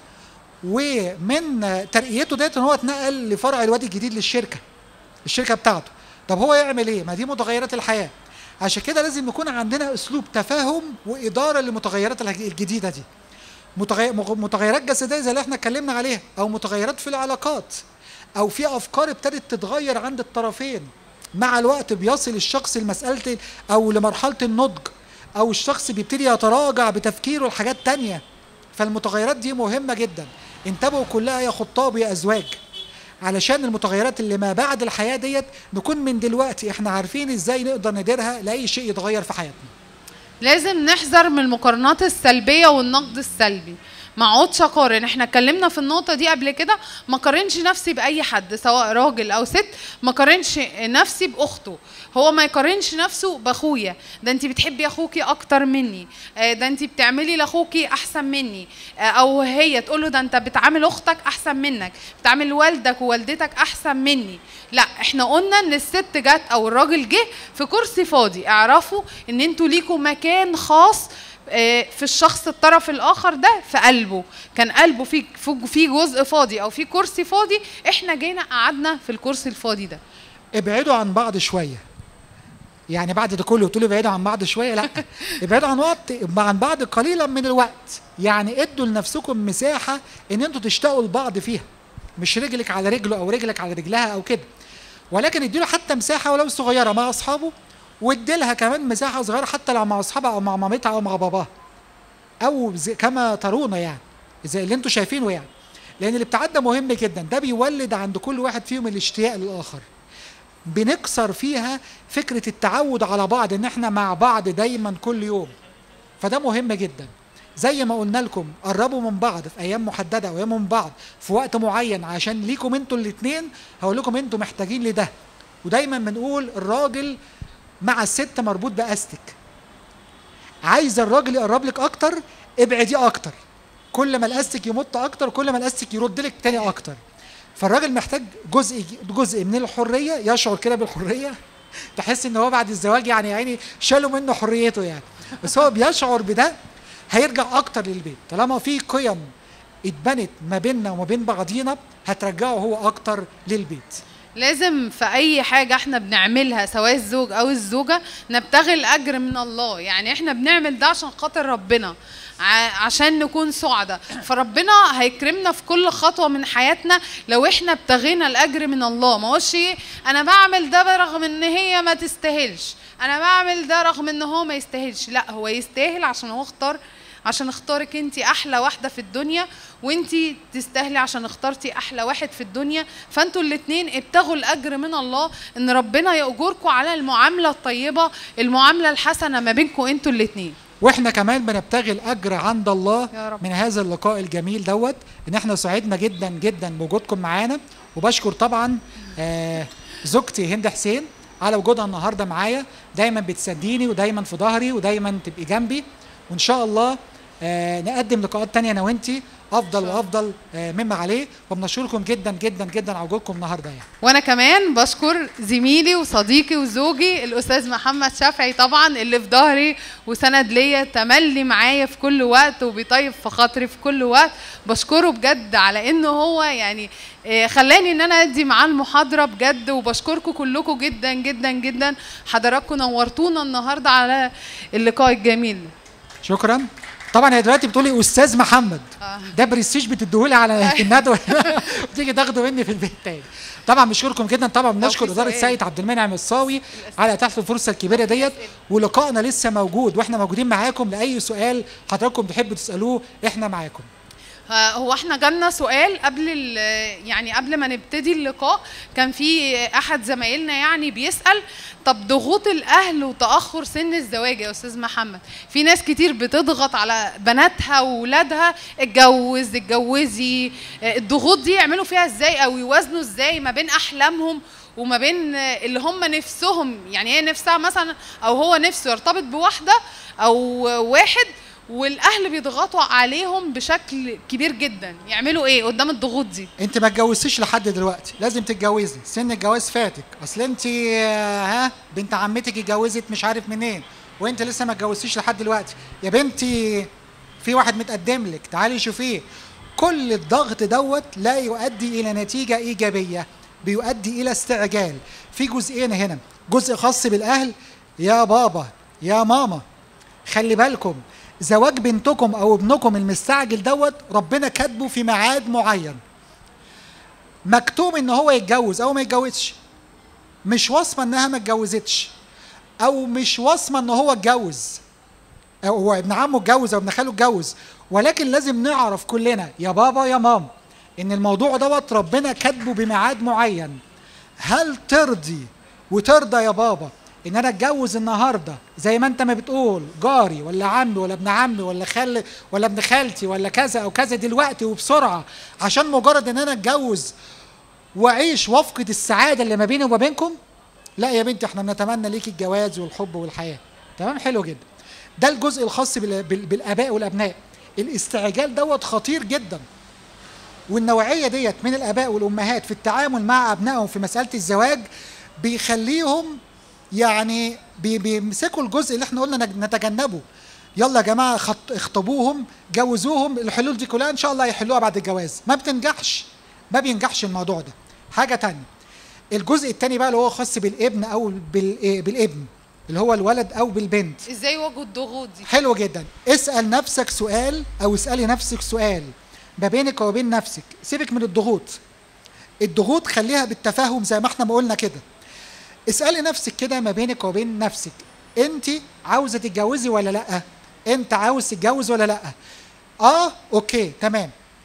[SPEAKER 1] ومن ترقيته ديت ان هو اتنقل لفرع الوادي الجديد الشركه بتاعته. طب هو يعمل ايه؟ ما دي متغيرات الحياه. عشان كده لازم يكون عندنا اسلوب تفاهم واداره للمتغيرات الجديده دي. متغيرات جسديه زي اللي احنا اتكلمنا عليها، او متغيرات في العلاقات، او في افكار ابتدت تتغير عند الطرفين. مع الوقت بيصل الشخص لمساله او لمرحله النضج، او الشخص بيبتدي يتراجع بتفكيره لحاجات تانية. فالمتغيرات دي مهمه جدا. انتبهوا كلها يا خطاب يا ازواج، علشان المتغيرات اللي ما بعد الحياه ديت نكون من دلوقتي احنا عارفين ازاي نقدر نديرها لاي شيء يتغير في حياتنا.
[SPEAKER 2] لازم نحذر من المقارنات السلبيه والنقد السلبي. ما اقعدش اقارن، احنا اتكلمنا في النقطه دي قبل كده، ما قارنش نفسي باي حد سواء راجل او ست، ما قارنش نفسي باخته، هو ما يقارنش نفسه باخويا، ده انت بتحبي اخوكي اكتر مني، ده انت بتعملي لاخوكي احسن مني، او هي تقول له ده انت بتعامل اختك احسن منك، بتعامل والدك ووالدتك احسن مني. لا، احنا قلنا ان الست جت او الراجل جه في كرسي فاضي، اعرفوا ان انتوا ليكوا مكان خاص في الشخص الطرف الاخر ده، في قلبه، كان قلبه في جزء فاضي او في كرسي فاضي، احنا جينا قعدنا في الكرسي الفاضي ده.
[SPEAKER 1] ابعدوا عن بعض شويه. يعني بعد ده كله تقولوا ابعدوا عن بعض شويه؟ لا، ابعدوا عن بعض قليلا من الوقت. يعني ادوا لنفسكم مساحه ان انتوا تشتاقوا لبعض فيها، مش رجلك على رجله او رجلك على رجلها او كده، ولكن اديله حتى مساحه ولو صغيره مع اصحابه، وادي لها كمان مساحه صغيره حتى لو مع اصحابها او مع مامتها او مع باباها، او كما ترون يعني زي اللي انتوا شايفينه. يعني لان الابتعاد ده مهم جدا، ده بيولد عند كل واحد فيهم الاشتياق للاخر. بنكسر فيها فكره التعود على بعض، ان احنا مع بعض دايما كل يوم، فده مهم جدا. زي ما قلنا لكم قربوا من بعض في ايام محدده او ايام من بعض في وقت معين عشان ليكم انتوا الاثنين، هقول لكم انتوا محتاجين لده. ودايما بنقول الراجل مع الست مربوط باستك، عايز الراجل يقرب لك اكتر ابعديه اكتر، كل ما الاستك يمط اكتر كل ما الاستك يرد لك تاني اكتر. فالراجل محتاج جزء من الحريه، يشعر كده بالحريه، تحس ان هو بعد الزواج يعني شالوا منه حريته يعني، بس هو بيشعر بده هيرجع اكتر للبيت. طالما في قيم اتبنت ما بيننا وما بين بعضينا هترجعه هو اكتر للبيت.
[SPEAKER 2] لازم في اي حاجه احنا بنعملها سواء الزوج او الزوجه نبتغي الاجر من الله، يعني احنا بنعمل ده عشان خاطر ربنا، عشان نكون سعداء، فربنا هيكرمنا في كل خطوه من حياتنا لو احنا ابتغينا الاجر من الله. ما هوش انا بعمل ده رغم ان هي ما تستاهلش، انا بعمل ده رغم ان هو ما يستاهلش، لا هو يستاهل عشان هو عشان اختارك انت احلى واحده في الدنيا، وانت تستاهلي عشان اخترتي احلى واحد في الدنيا. فانتوا الاثنين ابتغوا الاجر من الله، ان ربنا يأجركم على المعامله الطيبه، المعامله الحسنه ما بينكم انتوا الاثنين.
[SPEAKER 1] واحنا كمان بنبتغي الاجر عند الله
[SPEAKER 2] يا رب.
[SPEAKER 1] من هذا اللقاء الجميل دوت، ان احنا سعدنا جدا جدا بوجودكم معانا. وبشكر طبعا زوجتي هند حسين على وجودها النهارده معايا، دايما بتسديني ودايما في ظهري ودايما تبقي جنبي، وان شاء الله نقدم لقاءات تانية انا وانتي افضل وافضل مما عليه. وبنشكركم جدا جدا جدا على وجودكم النهارده يعني.
[SPEAKER 2] وانا كمان بشكر زميلي وصديقي وزوجي الاستاذ محمد شافعي طبعا، اللي في ظهري وسند ليا، تملي معايا في كل وقت وبيطيب في خاطري في كل وقت. بشكره بجد على انه هو يعني خلاني ان انا ادي معاه المحاضره بجد. وبشكركم كلكم جدا جدا جدا، حضراتكم نورتونا النهارده على اللقاء الجميل.
[SPEAKER 1] شكرا. طبعا هي دلوقتي بتقولي استاذ محمد، ده برستيج بتديهولي على الندوه بتيجي تاخده مني في البيت تاني. طبعا بشكركم جدا، طبعا بنشكر اداره سيد عبد المنعم الصاوي على اتاحه الفرصه الكبيره ديت، ولقائنا لسه موجود واحنا موجودين معاكم لاي سؤال حضراتكم تحبوا تسالوه احنا معاكم.
[SPEAKER 2] هو احنا جالنا سؤال قبل ما نبتدي اللقاء، كان في احد زمايلنا يعني بيسال طب ضغوط الاهل وتاخر سن الزواج يا استاذ محمد، في ناس كتير بتضغط على بناتها واولادها اتجوزي، الضغوط دي يعملوا فيها ازاي او يوازنوا ازاي ما بين احلامهم وما بين اللي هم نفسهم، يعني هي نفسها مثلا او هو نفسه يرتبط بواحده او واحد والاهل بيضغطوا عليهم بشكل كبير جدا، يعملوا ايه قدام الضغوط دي؟
[SPEAKER 1] انت ما اتجوزتيش لحد دلوقتي، لازم تتجوزي، سن الجواز فاتك، اصل انت بنت عمتك اتجوزت مش عارف منين وانت لسه ما اتجوزتيش لحد دلوقتي. يا بنتي في واحد متقدم لك تعالي شوفيه. كل الضغط دوت لا يؤدي الى نتيجه ايجابيه، بيؤدي الى استعجال. في جزئين هنا، جزء خاص بالاهل، يا بابا يا ماما خلي بالكم زواج بنتكم او ابنكم المستعجل دوت ربنا كاتبه في ميعاد معين، مكتوب ان هو يتجوز او ما يتجوزش، مش واصفه انها ما اتجوزتش او مش واصفه ان هو اتجوز او هو ابن عمه اتجوز او ابن خاله اتجوز، ولكن لازم نعرف كلنا يا بابا يا ماما ان الموضوع دوت ربنا كاتبه بميعاد معين. هل ترضي وترضى يا بابا ان انا اتجوز النهارده زي ما انت ما بتقول جاري ولا عمي ولا ابن عمي ولا خال ولا ابن خالتي ولا كذا او كذا دلوقتي وبسرعه عشان مجرد ان انا اتجوز واعيش وافقد السعاده اللي ما بيني وما بينكم؟ لا يا بنتي، احنا بنتمنى ليكي الجواز والحب والحياه. تمام، حلو جدا. ده الجزء الخاص بالاباء والابناء. الاستعجال دوت خطير جدا، والنوعيه ديت من الاباء والامهات في التعامل مع ابنائهم في مساله الزواج بيخليهم يعني بيمسكوا الجزء اللي احنا قلنا نتجنبه. يلا يا جماعه اخطبوهم جوزوهم، الحلول دي كلها ان شاء الله يحلوها بعد الجواز. ما بينجحش الموضوع ده. حاجه تانية، الجزء الثاني بقى اللي هو خاص بالابن او بالابن اللي هو الولد او بالبنت،
[SPEAKER 2] ازاي يواجهوا الضغوط دي؟
[SPEAKER 1] حلو جدا. اسال نفسك سؤال او اسالي نفسك سؤال ما بينك وبين نفسك، سيبك من الضغوط خليها بالتفاهم زي ما احنا ما قلنا كده. اسالي نفسك كده ما بينك وبين نفسك، انت عاوزه تتجوزي ولا لا؟ انت عاوز تتجوز ولا لا؟ اوكي تمام.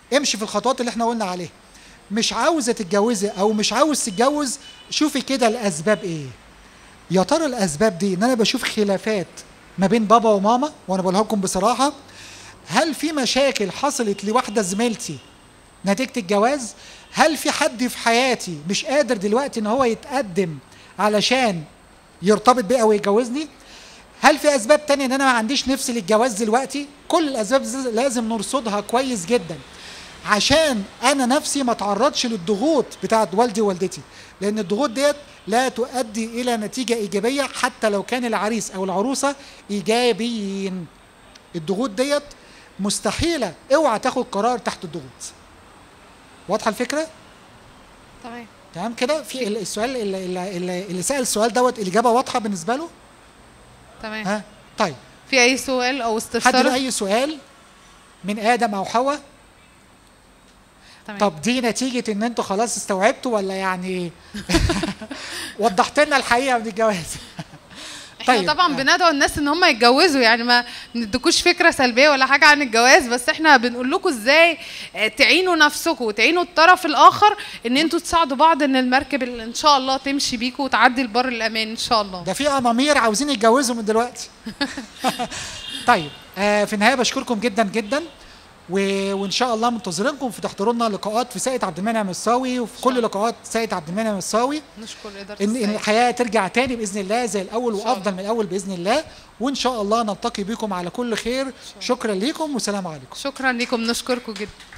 [SPEAKER 1] امشي في الخطوات اللي احنا قلنا عليها. مش عاوزه تتجوزي او مش عاوز تتجوز، شوفي كده الاسباب ايه. يا ترى الاسباب دي ان انا بشوف خلافات ما بين بابا وماما، وانا بقولها لكم بصراحه. هل في مشاكل حصلت لواحده زميلتي نتيجه الجواز؟ هل في حد في حياتي مش قادر دلوقتي ان هو يتقدم علشان يرتبط بيا او يتجوزني؟ هل في اسباب تانية ان انا ما عنديش نفس للجواز دلوقتي؟ كل الاسباب دي لازم نرصدها كويس جدا عشان انا نفسي ما اتعرضش للضغوط بتاعت والدي ووالدتي، لان الضغوط ديت لا تؤدي الى نتيجه ايجابيه حتى لو كان العريس او العروسه ايجابيين. الضغوط ديت مستحيله، اوعى تاخد قرار تحت الضغوط. واضحه الفكره؟ تمام كده. في السؤال اللي سأل السؤال دوت الاجابه واضحه بالنسبه له؟
[SPEAKER 2] تمام.
[SPEAKER 1] ها طيب،
[SPEAKER 2] في اي سؤال او
[SPEAKER 1] حد
[SPEAKER 2] استفسار؟
[SPEAKER 1] له اي سؤال من ادم او حواء؟
[SPEAKER 2] تمام.
[SPEAKER 1] طب دي نتيجه ان انتوا خلاص استوعبتوا ولا يعني وضحت لنا الحقيقه من الجواز؟
[SPEAKER 2] احنا طبعا بندعو الناس ان هم يتجوزوا، يعني ما ندكوش فكره سلبيه ولا حاجه عن الجواز، بس احنا بنقول لكم ازاي تعينوا نفسكم وتعينوا الطرف الاخر ان انتوا تساعدوا بعض ان المركب اللي ان شاء الله تمشي بيكم وتعدي البر الامان ان شاء الله.
[SPEAKER 1] ده في امامير عاوزين يتجوزوا من دلوقتي. طيب في النهايه بشكركم جدا جدا، وان شاء الله منتظرينكم في تحضروا لنا لقاءات في ساقية عبد المنعم الصاوي، وفي كل لقاءات ساقية عبد المنعم الصاوي.
[SPEAKER 2] نشكر اداره
[SPEAKER 1] ان الحياه ترجع تاني باذن الله زي الاول وافضل من الاول باذن الله، وان شاء الله نلتقي بكم على كل خير. شكرا لكم والسلام عليكم.
[SPEAKER 2] شكرا لكم، نشكركم جدا.